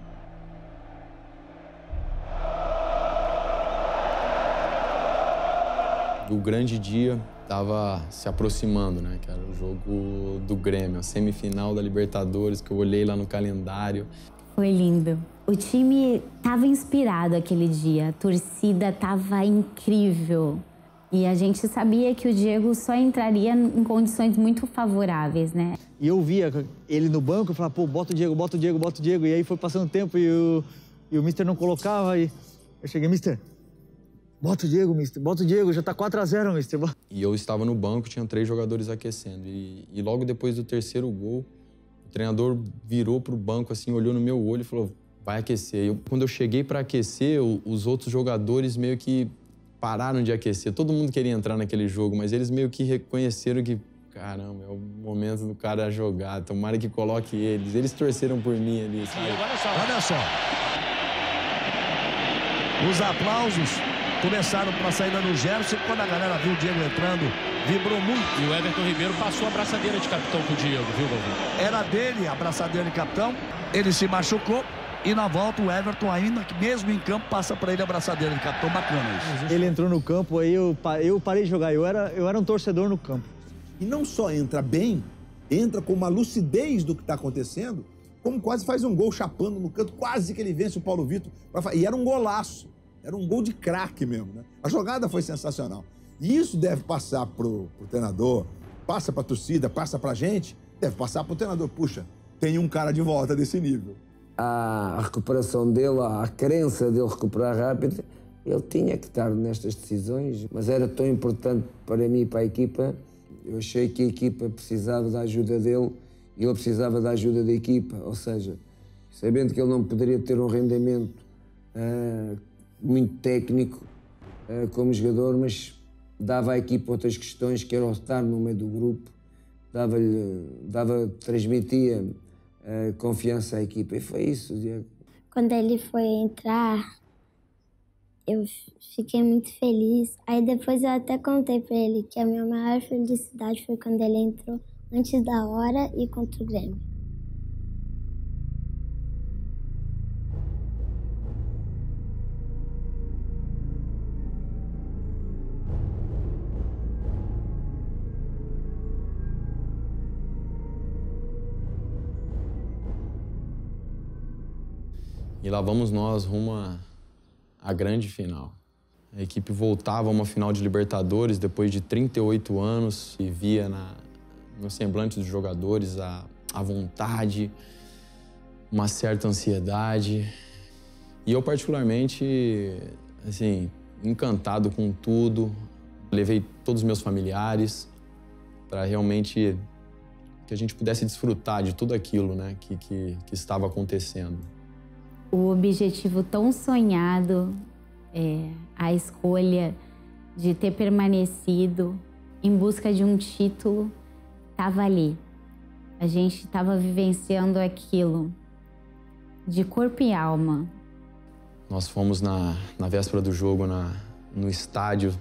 O grande dia estava se aproximando, né? Que era o jogo do Grêmio, a semifinal da Libertadores, que eu olhei lá no calendário. Foi lindo. O time estava inspirado aquele dia, a torcida estava incrível. E a gente sabia que o Diego só entraria em condições muito favoráveis, né? E eu via ele no banco e falava, pô, bota o Diego, bota o Diego, bota o Diego. E aí foi passando o tempo e o, e o mister não colocava. E eu cheguei, mister, bota o Diego, mister, bota o Diego, já tá quatro a zero, mister. E eu estava no banco, tinha três jogadores aquecendo. E, e logo depois do terceiro gol, o treinador virou pro banco, assim, olhou no meu olho e falou, vai aquecer. Eu, quando eu cheguei para aquecer, o, os outros jogadores meio que pararam de aquecer. Todo mundo queria entrar naquele jogo, mas eles meio que reconheceram que, caramba, é o momento do cara jogar, tomara que coloque eles. Eles torceram por mim ali, sabe? Olha só, olha só. Os aplausos começaram para a saída do Gerson. Quando a galera viu o Diego entrando, vibrou muito. E o Everton Ribeiro passou a abraçadeira de capitão pro Diego, viu, Galvão? Era dele a abraçadeira de capitão. Ele se machucou. E na volta o Everton ainda, que mesmo em campo, passa para ele a abraçadeira de capitão. Bacana isso. Ele entrou no campo, aí eu, eu parei de jogar. Eu era, eu era um torcedor no campo. E não só entra bem, entra com uma lucidez do que está acontecendo, como quase faz um gol chapando no canto, quase que ele vence o Paulo Vitor. E era um golaço, era um gol de craque mesmo, né? A jogada foi sensacional. E isso deve passar pro, pro treinador, passa pra torcida, passa pra gente, deve passar pro treinador. Puxa, tem um cara de volta desse nível. A recuperação dele, a crença dele recuperar rápido, ele tinha que estar nestas decisões, mas era tão importante para mim e para a equipa. Eu achei que a equipa precisava da ajuda dele e ele precisava da ajuda da equipa, ou seja, sabendo que ele não poderia ter um rendimento uh, muito técnico uh, como jogador, mas dava à equipa outras questões, que era o estar no meio do grupo, dava-lhe, dava, transmitia Uh, confiança à equipa. E foi isso, Diego. Quando ele foi entrar, eu fiquei muito feliz. Aí depois eu até contei pra ele que a minha maior felicidade foi quando ele entrou antes da hora e contra o Grêmio. E lá vamos nós rumo à, à grande final. A equipe voltava a uma final de Libertadores depois de trinta e oito anos e via na, no semblante dos jogadores a, a vontade, uma certa ansiedade. E eu, particularmente, assim, encantado com tudo. Levei todos os meus familiares para realmente que a gente pudesse desfrutar de tudo aquilo, né, que, que, que estava acontecendo. O objetivo tão sonhado, é, a escolha de ter permanecido em busca de um título, estava ali. A gente estava vivenciando aquilo de corpo e alma. Nós fomos na, na véspera do jogo na, no estádio,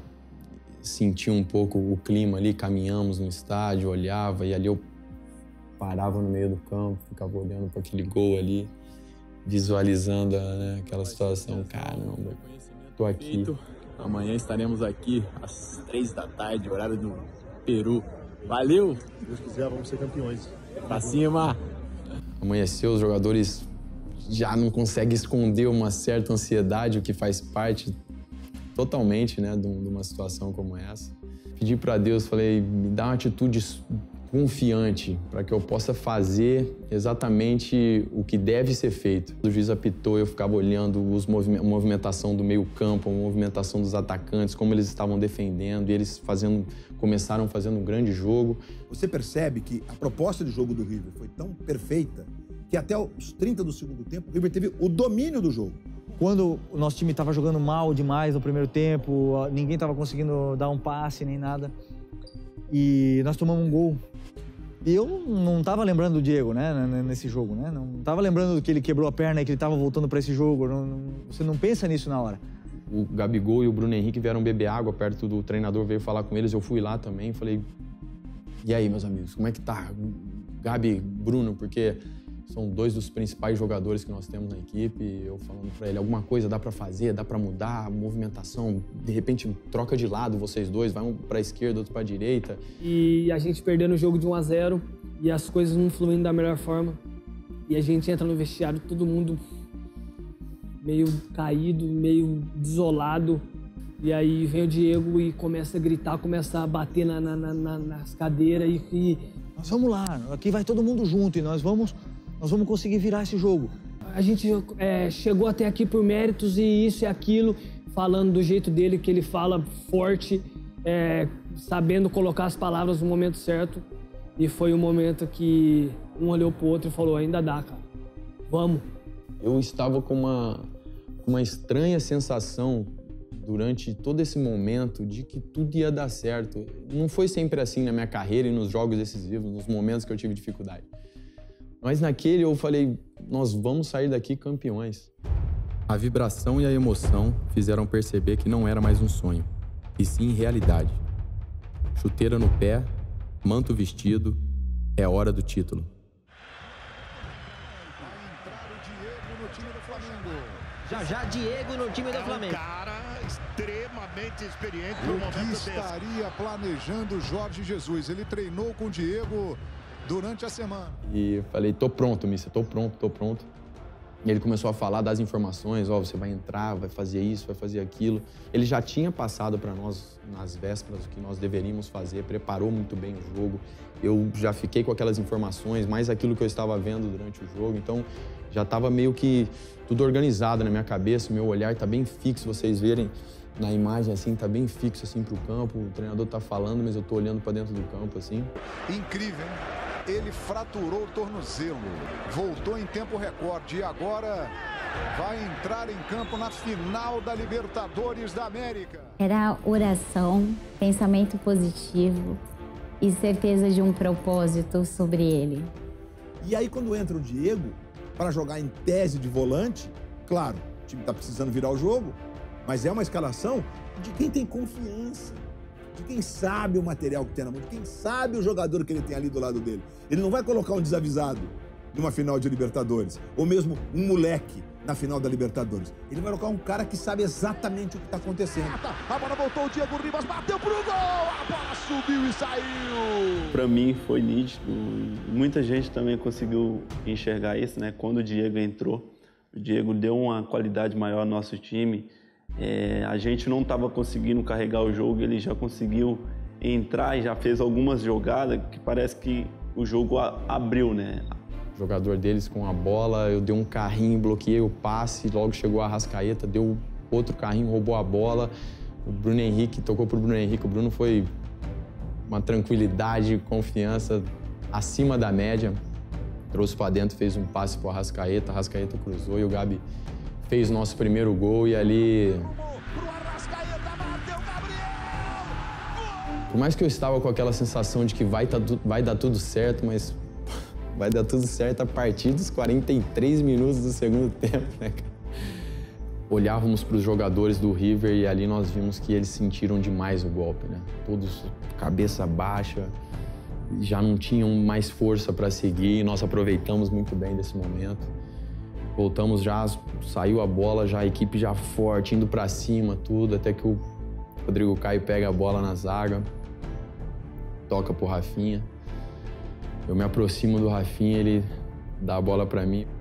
senti um pouco o clima ali, caminhamos no estádio, olhava e ali eu parava no meio do campo, ficava olhando para aquele gol ali, visualizando, né, aquela situação. Caramba, tô aqui. Amanhã estaremos aqui às três da tarde, horário do Peru. Valeu! Se Deus quiser, vamos ser campeões. Pra cima! Amanheceu, os jogadores já não conseguem esconder uma certa ansiedade, o que faz parte totalmente, né, de uma situação como essa. Pedi para Deus, falei, me dá uma atitude confiante para que eu possa fazer exatamente o que deve ser feito. O juiz apitou, eu ficava olhando os movime- a movimentação do meio campo, a movimentação dos atacantes, como eles estavam defendendo, e eles fazendo, começaram fazendo um grande jogo. Você percebe que a proposta de jogo do River foi tão perfeita que até os trinta do segundo tempo o River teve o domínio do jogo. quando o nosso time estava jogando mal demais no primeiro tempo, ninguém estava conseguindo dar um passe nem nada, e nós tomamos um gol. E eu não estava lembrando do Diego, né, nesse jogo, né? Não estava lembrando que ele quebrou a perna e que ele estava voltando para esse jogo. Não, não, você não pensa nisso na hora. O Gabigol e o Bruno Henrique vieram beber água perto do treinador, veio falar com eles, eu fui lá também, falei, e aí, meus amigos, como é que tá? Gabi, Bruno, porque são dois dos principais jogadores que nós temos na equipe, eu falando pra ele, alguma coisa dá pra fazer, dá pra mudar a movimentação, de repente troca de lado vocês dois, vai um pra esquerda, outro pra direita. E a gente perdendo o jogo de um a zero e as coisas não fluindo da melhor forma. E a gente entra no vestiário, todo mundo meio caído, meio desolado. E aí vem o Diego e começa a gritar, começa a bater na, na, na, nas cadeiras e, e... Nós vamos lá, aqui vai todo mundo junto e nós vamos... Nós vamos conseguir virar esse jogo. A gente é, chegou até aqui por méritos e isso e aquilo, falando do jeito dele, que ele fala forte, é, sabendo colocar as palavras no momento certo. E foi um momento que um olhou pro outro e falou, ainda dá, cara. Vamos. Eu estava com uma, uma estranha sensação durante todo esse momento de que tudo ia dar certo. Não foi sempre assim na minha carreira e nos jogos decisivos, nos momentos que eu tive dificuldade. Mas naquele eu falei, nós vamos sair daqui campeões. A vibração e a emoção fizeram perceber que não era mais um sonho, e sim realidade. Chuteira no pé, manto vestido, é hora do título. Já já Diego no time do Flamengo. É um cara extremamente experiente pro momento desse. O que estaria planejando Jorge Jesus? Ele treinou com o Diego durante a semana. E eu falei, tô pronto, mister, tô pronto, tô pronto. E ele começou a falar das informações, ó, oh, você vai entrar, vai fazer isso, vai fazer aquilo. Ele já tinha passado para nós, nas vésperas, o que nós deveríamos fazer, preparou muito bem o jogo. Eu já fiquei com aquelas informações, mais aquilo que eu estava vendo durante o jogo, então já estava meio que tudo organizado na minha cabeça, meu olhar tá bem fixo, vocês verem na imagem assim, tá bem fixo assim pro campo, o treinador tá falando, mas eu tô olhando para dentro do campo assim. Incrível, hein? Ele fraturou o tornozelo, voltou em tempo recorde e agora vai entrar em campo na final da Libertadores da América. Era oração, pensamento positivo e certeza de um propósito sobre ele. E aí quando entra o Diego para jogar em tese de volante, claro, o time está precisando virar o jogo, mas é uma escalação de quem tem confiança, de quem sabe o material que tem na mão, de quem sabe o jogador que ele tem ali do lado dele. Ele não vai colocar um desavisado numa final de Libertadores, ou mesmo um moleque na final da Libertadores. Ele vai colocar um cara que sabe exatamente o que está acontecendo. A bola voltou, o Diego Ribas bateu pro gol, a bola subiu e saiu. Para mim foi nítido, muita gente também conseguiu enxergar isso, né? Quando o Diego entrou, o Diego deu uma qualidade maior ao nosso time. É, a gente não estava conseguindo carregar o jogo, ele já conseguiu entrar e já fez algumas jogadas que parece que o jogo abriu, né? O jogador deles com a bola, eu dei um carrinho, bloqueei o passe, logo chegou a Arrascaeta, deu outro carrinho, roubou a bola. O Bruno Henrique, tocou pro Bruno Henrique, o Bruno foi uma tranquilidade, confiança acima da média. Trouxe para dentro, fez um passe pro Arrascaeta, Arrascaeta cruzou e o Gabi fez o nosso primeiro gol e ali... Por mais que eu estava com aquela sensação de que vai, tá, vai dar tudo certo, mas vai dar tudo certo a partir dos quarenta e três minutos do segundo tempo, né, cara? Olhávamos para os jogadores do River e ali nós vimos que eles sentiram demais o golpe, né? Todos cabeça baixa, já não tinham mais força para seguir e nós aproveitamos muito bem desse momento. Voltamos já, saiu a bola, já a equipe já forte, indo para cima, tudo, até que o Rodrigo Caio pega a bola na zaga, toca pro Rafinha. Eu me aproximo do Rafinha, ele dá a bola para mim.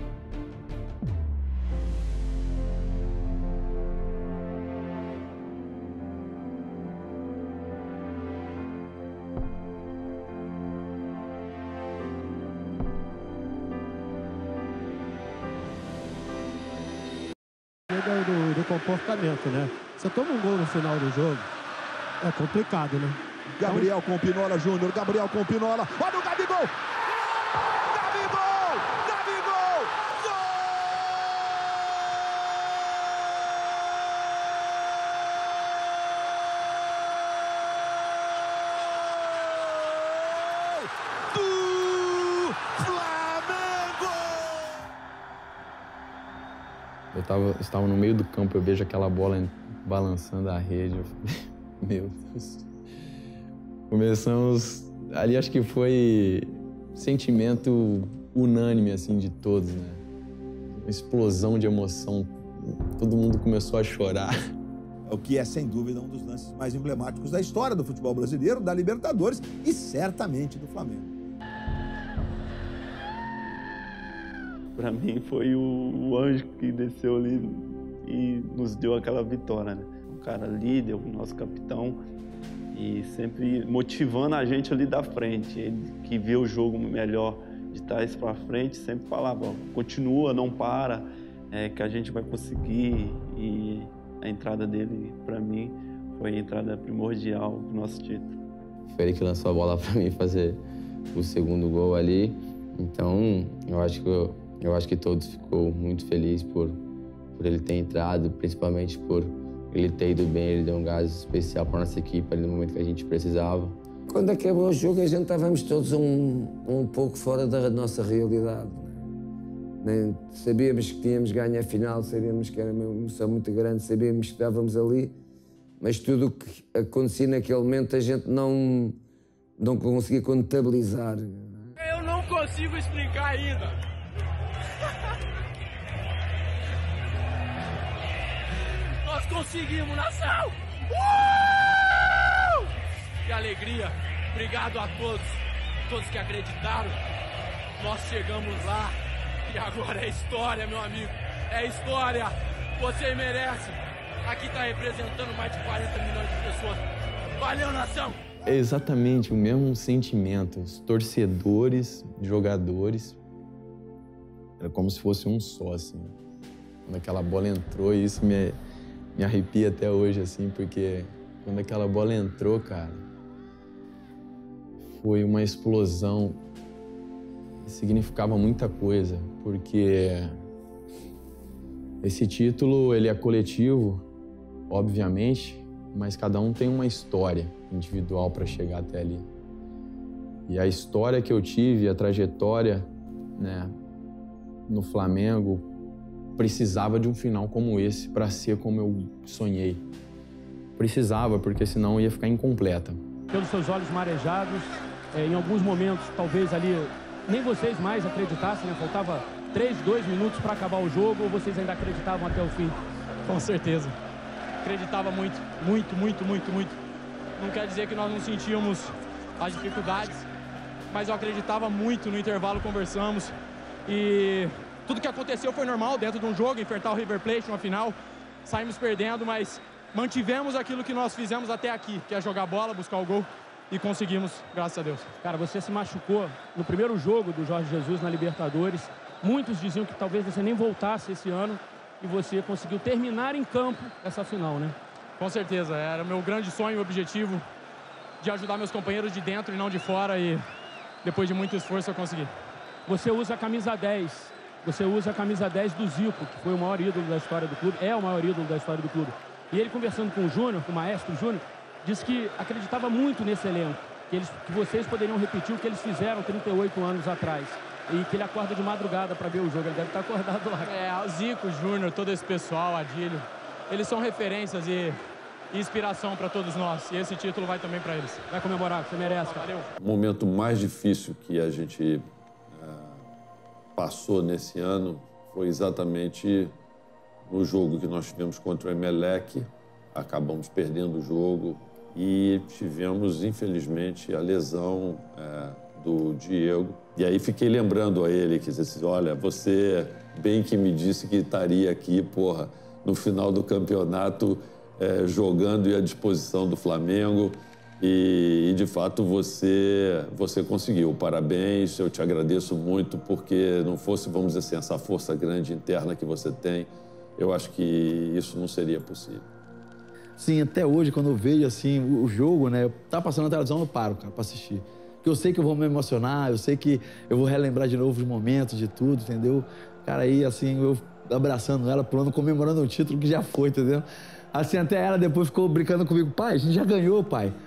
Do, do comportamento, né? Você toma um gol no final do jogo, é complicado, né? Gabriel com Pinola Júnior, Gabriel com Pinola, olha o Gabigol! Gabigol! Gabigol! Gol! Eu tava, estava no meio do campo, eu vejo aquela bola balançando a rede. Eu falei, meu Deus. Começamos... Ali acho que foi sentimento unânime, assim, de todos, né? Uma explosão de emoção. Todo mundo começou a chorar. O que é, sem dúvida, um dos lances mais emblemáticos da história do futebol brasileiro, da Libertadores e certamente do Flamengo. Para mim foi o, o anjo que desceu ali e nos deu aquela vitória, né? Um cara líder, o nosso capitão, e sempre motivando a gente ali da frente. Ele que vê o jogo melhor de trás para frente, sempre falava, ó, continua, não para, é, que a gente vai conseguir. E a entrada dele, para mim, foi a entrada primordial do nosso título. Foi ele que lançou a bola para mim fazer o segundo gol ali. Então, eu acho que, eu, eu acho que todos ficou muito felizes por, por ele ter entrado, principalmente por ele ter ido bem. Ele deu um gás especial para nossa equipe ali no momento que a gente precisava. Quando acabou o jogo, a gente estávamos todos um, um pouco fora da nossa realidade. Nem sabíamos que tínhamos ganho a final, sabíamos que era uma emoção muito grande, sabíamos que estávamos ali, mas tudo o que acontecia naquele momento a gente não, não conseguia contabilizar. Eu não consigo explicar ainda. Nós conseguimos, nação! Uh! Que alegria! Obrigado a todos, todos que acreditaram. Nós chegamos lá. E agora é história, meu amigo. É história. Você merece. Aqui tá representando mais de quarenta milhões de pessoas. Valeu, nação! É exatamente o mesmo sentimento. Os torcedores, jogadores. Era como se fosse um só, assim. Quando aquela bola entrou, e isso me, me arrepia até hoje, assim, porque quando aquela bola entrou, cara, foi uma explosão. Significava muita coisa, porque esse título, ele é coletivo, obviamente, mas cada um tem uma história individual para chegar até ali. E a história que eu tive, a trajetória, né, no Flamengo, precisava de um final como esse para ser como eu sonhei. Precisava, porque senão ia ficar incompleta. Pelos seus olhos marejados, é, em alguns momentos, talvez ali, nem vocês mais acreditassem, né? Faltava três, dois minutos para acabar o jogo, ou vocês ainda acreditavam até o fim? Com certeza. Acreditava muito, muito, muito, muito, muito. Não quer dizer que nós não sentíamos as dificuldades, mas eu acreditava muito. No intervalo conversamos e tudo que aconteceu foi normal dentro de um jogo, enfrentar o River Plate numa final. Saímos perdendo, mas mantivemos aquilo que nós fizemos até aqui, que é jogar bola, buscar o gol. E conseguimos, graças a Deus. Cara, você se machucou no primeiro jogo do Jorge Jesus na Libertadores. Muitos diziam que talvez você nem voltasse esse ano e você conseguiu terminar em campo essa final, né? Com certeza, era meu grande sonho, objetivo de ajudar meus companheiros de dentro e não de fora, e depois de muito esforço eu consegui. Você usa a camisa dez, você usa a camisa dez do Zico, que foi o maior ídolo da história do clube, é o maior ídolo da história do clube. E ele, conversando com o Júnior, com o maestro Júnior, disse que acreditava muito nesse elenco, que, eles, que vocês poderiam repetir o que eles fizeram trinta e oito anos atrás. E que ele acorda de madrugada para ver o jogo, ele deve estar acordado lá. É, o Zico, o Júnior, todo esse pessoal, Adílio, eles são referências e, e inspiração para todos nós. E esse título vai também para eles. Vai comemorar, você merece, cara. Valeu. O momento mais difícil que a gente uh, passou nesse ano foi exatamente no jogo que nós tivemos contra o Emelec. Acabamos perdendo o jogo e tivemos, infelizmente, a lesão é, do Diego. E aí fiquei lembrando a ele, que disse, olha, você bem que me disse que estaria aqui, porra, no final do campeonato, é, jogando e à disposição do Flamengo. E, e de fato, você, você conseguiu. Parabéns, eu te agradeço muito, porque não fosse, vamos dizer assim, essa força grande interna que você tem, eu acho que isso não seria possível. Sim, até hoje, quando eu vejo assim, o, o jogo, né? Tá passando na televisão, eu paro, cara, pra assistir. Porque eu sei que eu vou me emocionar, eu sei que eu vou relembrar de novo os momentos, de tudo, entendeu? Cara, aí, assim, eu abraçando ela, pulando, comemorando o título que já foi, entendeu? Assim, até ela depois ficou brincando comigo. Pai, a gente já ganhou, pai.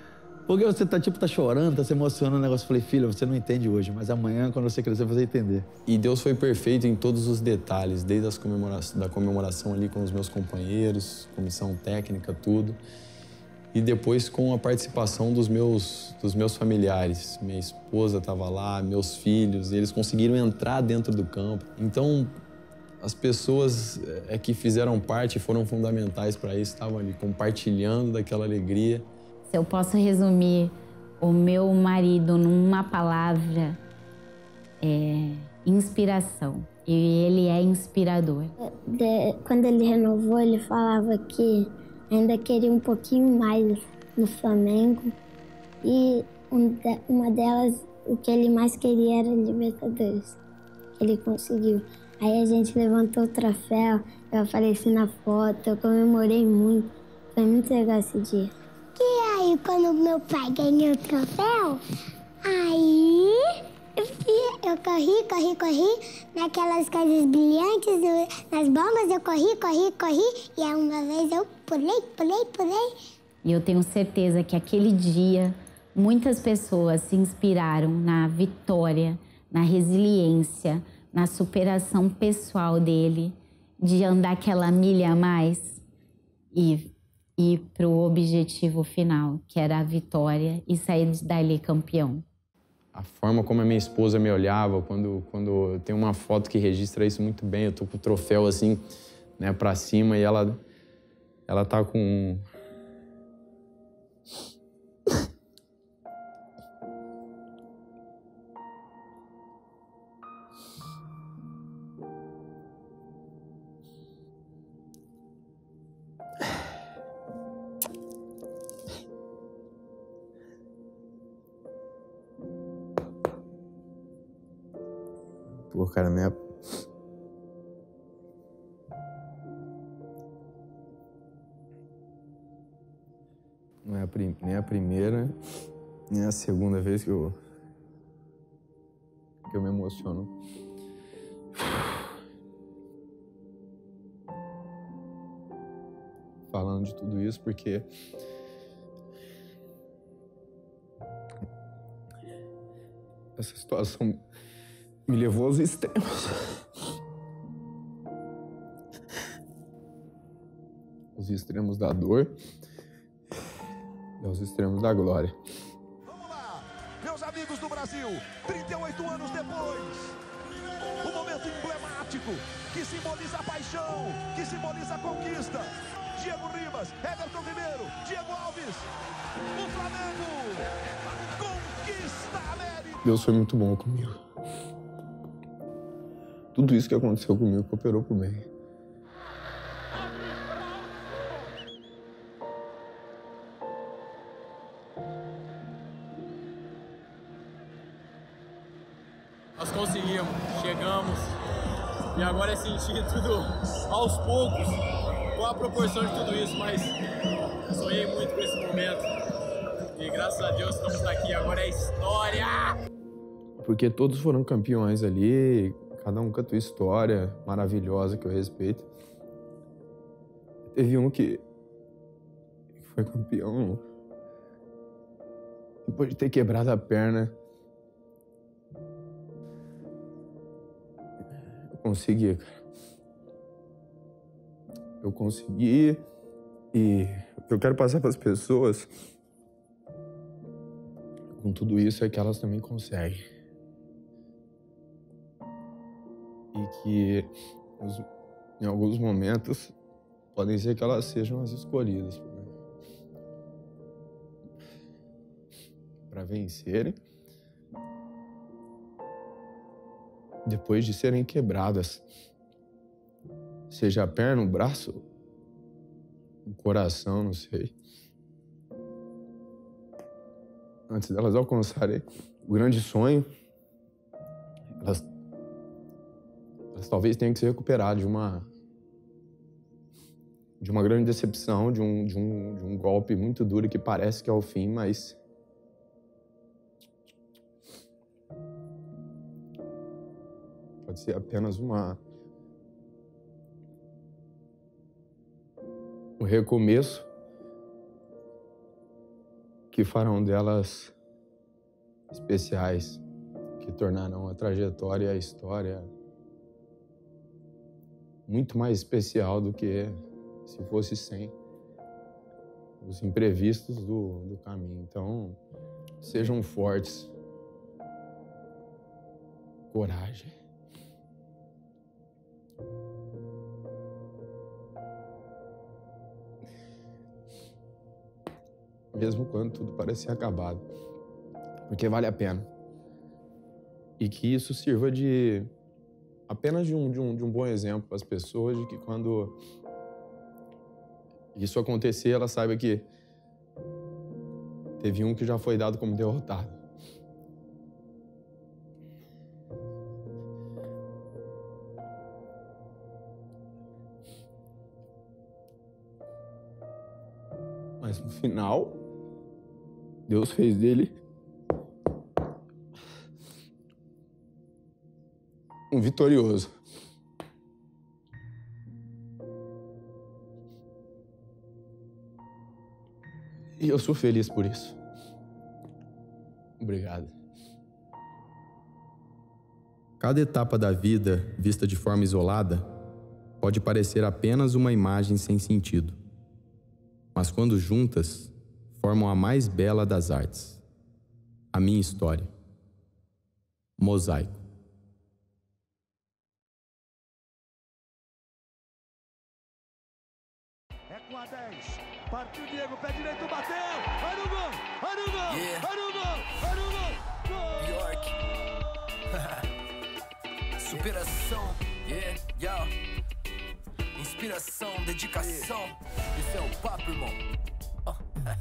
Porque você tá, tipo, tá chorando, tá se emocionando, o negócio. Eu falei, filha, você não entende hoje, mas amanhã, quando você crescer, você vai entender. E Deus foi perfeito em todos os detalhes, desde as comemora da comemoração ali com os meus companheiros, comissão técnica, tudo. E depois com a participação dos meus, dos meus familiares. Minha esposa estava lá, meus filhos, eles conseguiram entrar dentro do campo. Então, as pessoas é, que fizeram parte, foram fundamentais para isso, estavam ali compartilhando daquela alegria. Se eu posso resumir o meu marido numa palavra, é inspiração. E ele é inspirador. De, quando ele renovou, ele falava que ainda queria um pouquinho mais no Flamengo. E um de, uma delas, o que ele mais queria era Libertadores. Ele conseguiu. Aí a gente levantou o troféu, eu apareci na foto, eu comemorei muito. Foi muito legal esse dia. E aí, quando meu pai ganhou o troféu, aí eu, fui, eu corri, corri, corri, naquelas coisas brilhantes, nas bombas, eu corri, corri, corri, e aí uma vez eu pulei, pulei, pulei. E eu tenho certeza que aquele dia, muitas pessoas se inspiraram na vitória, na resiliência, na superação pessoal dele, de andar aquela milha a mais e ir para o objetivo final, que era a vitória e sair dali campeão. A forma como a minha esposa me olhava, quando, quando tem uma foto que registra isso muito bem, eu tô com o troféu assim, né, para cima e ela, ela tá com... Pô, cara, minha... Não é a prim... nem a primeira, nem a segunda vez que eu... que eu me emociono. Falando de tudo isso, porque... essa situação me levou aos extremos. Os extremos da dor e aos extremos da glória. Vamos lá, meus amigos do Brasil, trinta e oito anos depois, um momento emblemático que simboliza a paixão, que simboliza a conquista. Diego Ribas, Everton Ribeiro, Diego Alves, o Flamengo conquista a América. Deus foi muito bom comigo. Tudo isso que aconteceu comigo cooperou pro bem. Nós conseguimos, chegamos, e agora é sentir tudo aos poucos, qual a proporção de tudo isso, mas eu sonhei muito com esse momento, e graças a Deus estamos aqui, agora é história! Porque todos foram campeões ali, cada um com a tua história maravilhosa que eu respeito. Teve um que foi campeão depois de ter quebrado a perna. Eu consegui, cara. Eu consegui e eu quero passar para as pessoas com tudo isso é que elas também conseguem. E que em alguns momentos podem ser que elas sejam as escolhidas para vencerem depois de serem quebradas, seja a perna, o braço, o coração, não sei, antes delas alcançarem o grande sonho, elas Elas talvez tenham que se recuperar de uma de uma grande decepção, de um, de um, de um golpe muito duro que parece que é o fim, mas pode ser apenas uma um recomeço que que farão delas especiais, que tornarão a trajetória e a história muito mais especial do que se fosse sem os imprevistos do, do caminho. Então, sejam fortes. Coragem. Mesmo quando tudo parecia acabado. Porque vale a pena. E que isso sirva de apenas de um, de um, de um bom exemplo para as pessoas, de que quando isso acontecer, ela saiba que teve um que já foi dado como derrotado. Mas no final, Deus fez dele um vitorioso. E eu sou feliz por isso. Obrigado. Cada etapa da vida, vista de forma isolada, pode parecer apenas uma imagem sem sentido. Mas quando juntas, formam a mais bela das artes. A minha história. Mosaico. É com a dez. Partiu Diego, pé direito, bateu. Vai no gol, vai no gol, Yeah. vai no gol, vai no gol. Gol! York. Superação, yeah, yeah. Inspiração, dedicação. Esse é o papo, irmão. Oh.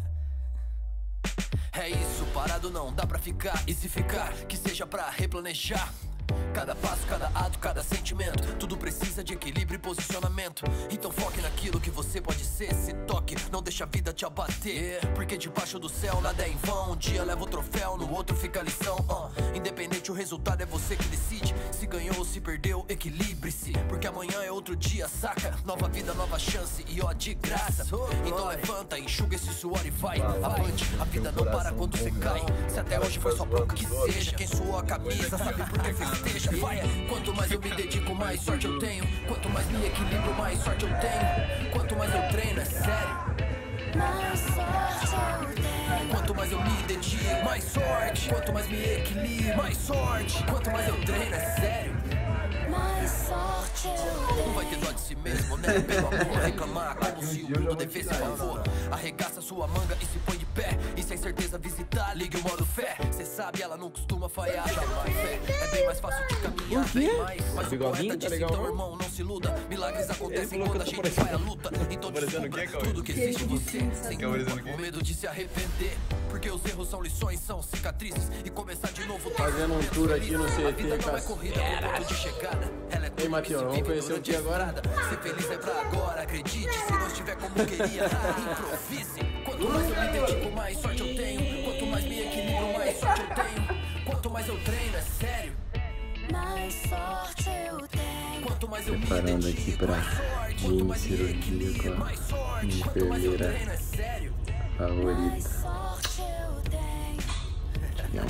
É isso, parado não dá pra ficar. E se ficar, que seja pra replanejar. Cada passo, cada ato, cada sentimento, tudo precisa de equilíbrio e posicionamento. Então foque naquilo que você pode ser. Se toque, não deixa a vida te abater, yeah. Porque debaixo do céu nada é em vão. Um dia leva o troféu, no outro fica a lição, uh. Independente o resultado, é você que decide. Se ganhou ou se perdeu, equilibre-se. Porque amanhã é outro dia, saca? Nova vida, nova chance e ó, de graça. Então levanta, enxuga esse suor e vai avante, a vida não para quando você cai. Se até hoje foi só bronca, que seja. Quem suou a camisa sabe por que festeja. Vai. Quanto mais eu me dedico, mais sorte eu tenho. Quanto mais me equilibro, mais sorte eu tenho. Quanto mais eu treino, é sério, mais sorte eu tenho. Quanto mais eu me dedico, mais sorte. Quanto mais me equilibro, mais sorte. Quanto mais eu treino, é sério, mais sorte eu tenho. Não vai ter dó de si mesmo, né? Pelo amor, reclamar como se o mundo devesse favor. Arregaça sua manga e se põe de pé. E sem certeza visitar, ligue o modo fé. Cê sabe, ela não costuma falhar, jamais fé. É bem mais fácil de caminhar, bem mais. Mas o poeta disse, então irmão, não se iluda. Milagres acontecem quando a gente vai à luta. Então descubra tudo que existe em você, sem culpa, o medo de se arrepender. Porque os erros são lições, são cicatrizes. E começar de novo fazendo um tour aqui no C T, a vida não é corrida, é ponto de chegada. Ela é tudo que se vamos conhecer o que agora? Ser feliz é pra agora, acredite. Se não estiver como queria, improvise. Quanto mais eu me dedico, mais sorte eu tenho. Quanto mais me equilibro, mais sorte eu tenho. Quanto mais eu treino, é sério, mais sorte eu tenho. Quanto mais eu me Preparando aqui dedico, pra mais sorte. mini Quanto mais me cirurgia equilibro, com mais a sorte. minha Quanto mais eu enfermeira treino, é sério, mais favorita. sorte eu tenho.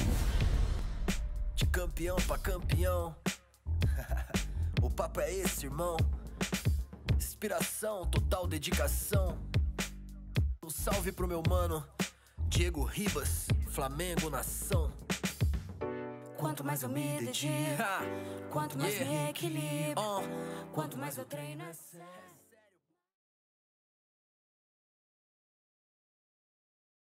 De campeão pra campeão. O papo é esse, irmão. Inspiração, total dedicação. Um salve pro meu mano Diego Ribas, Flamengo nação. Quanto mais eu me dedico, quanto mais me equilibro, quanto mais eu treino é sério.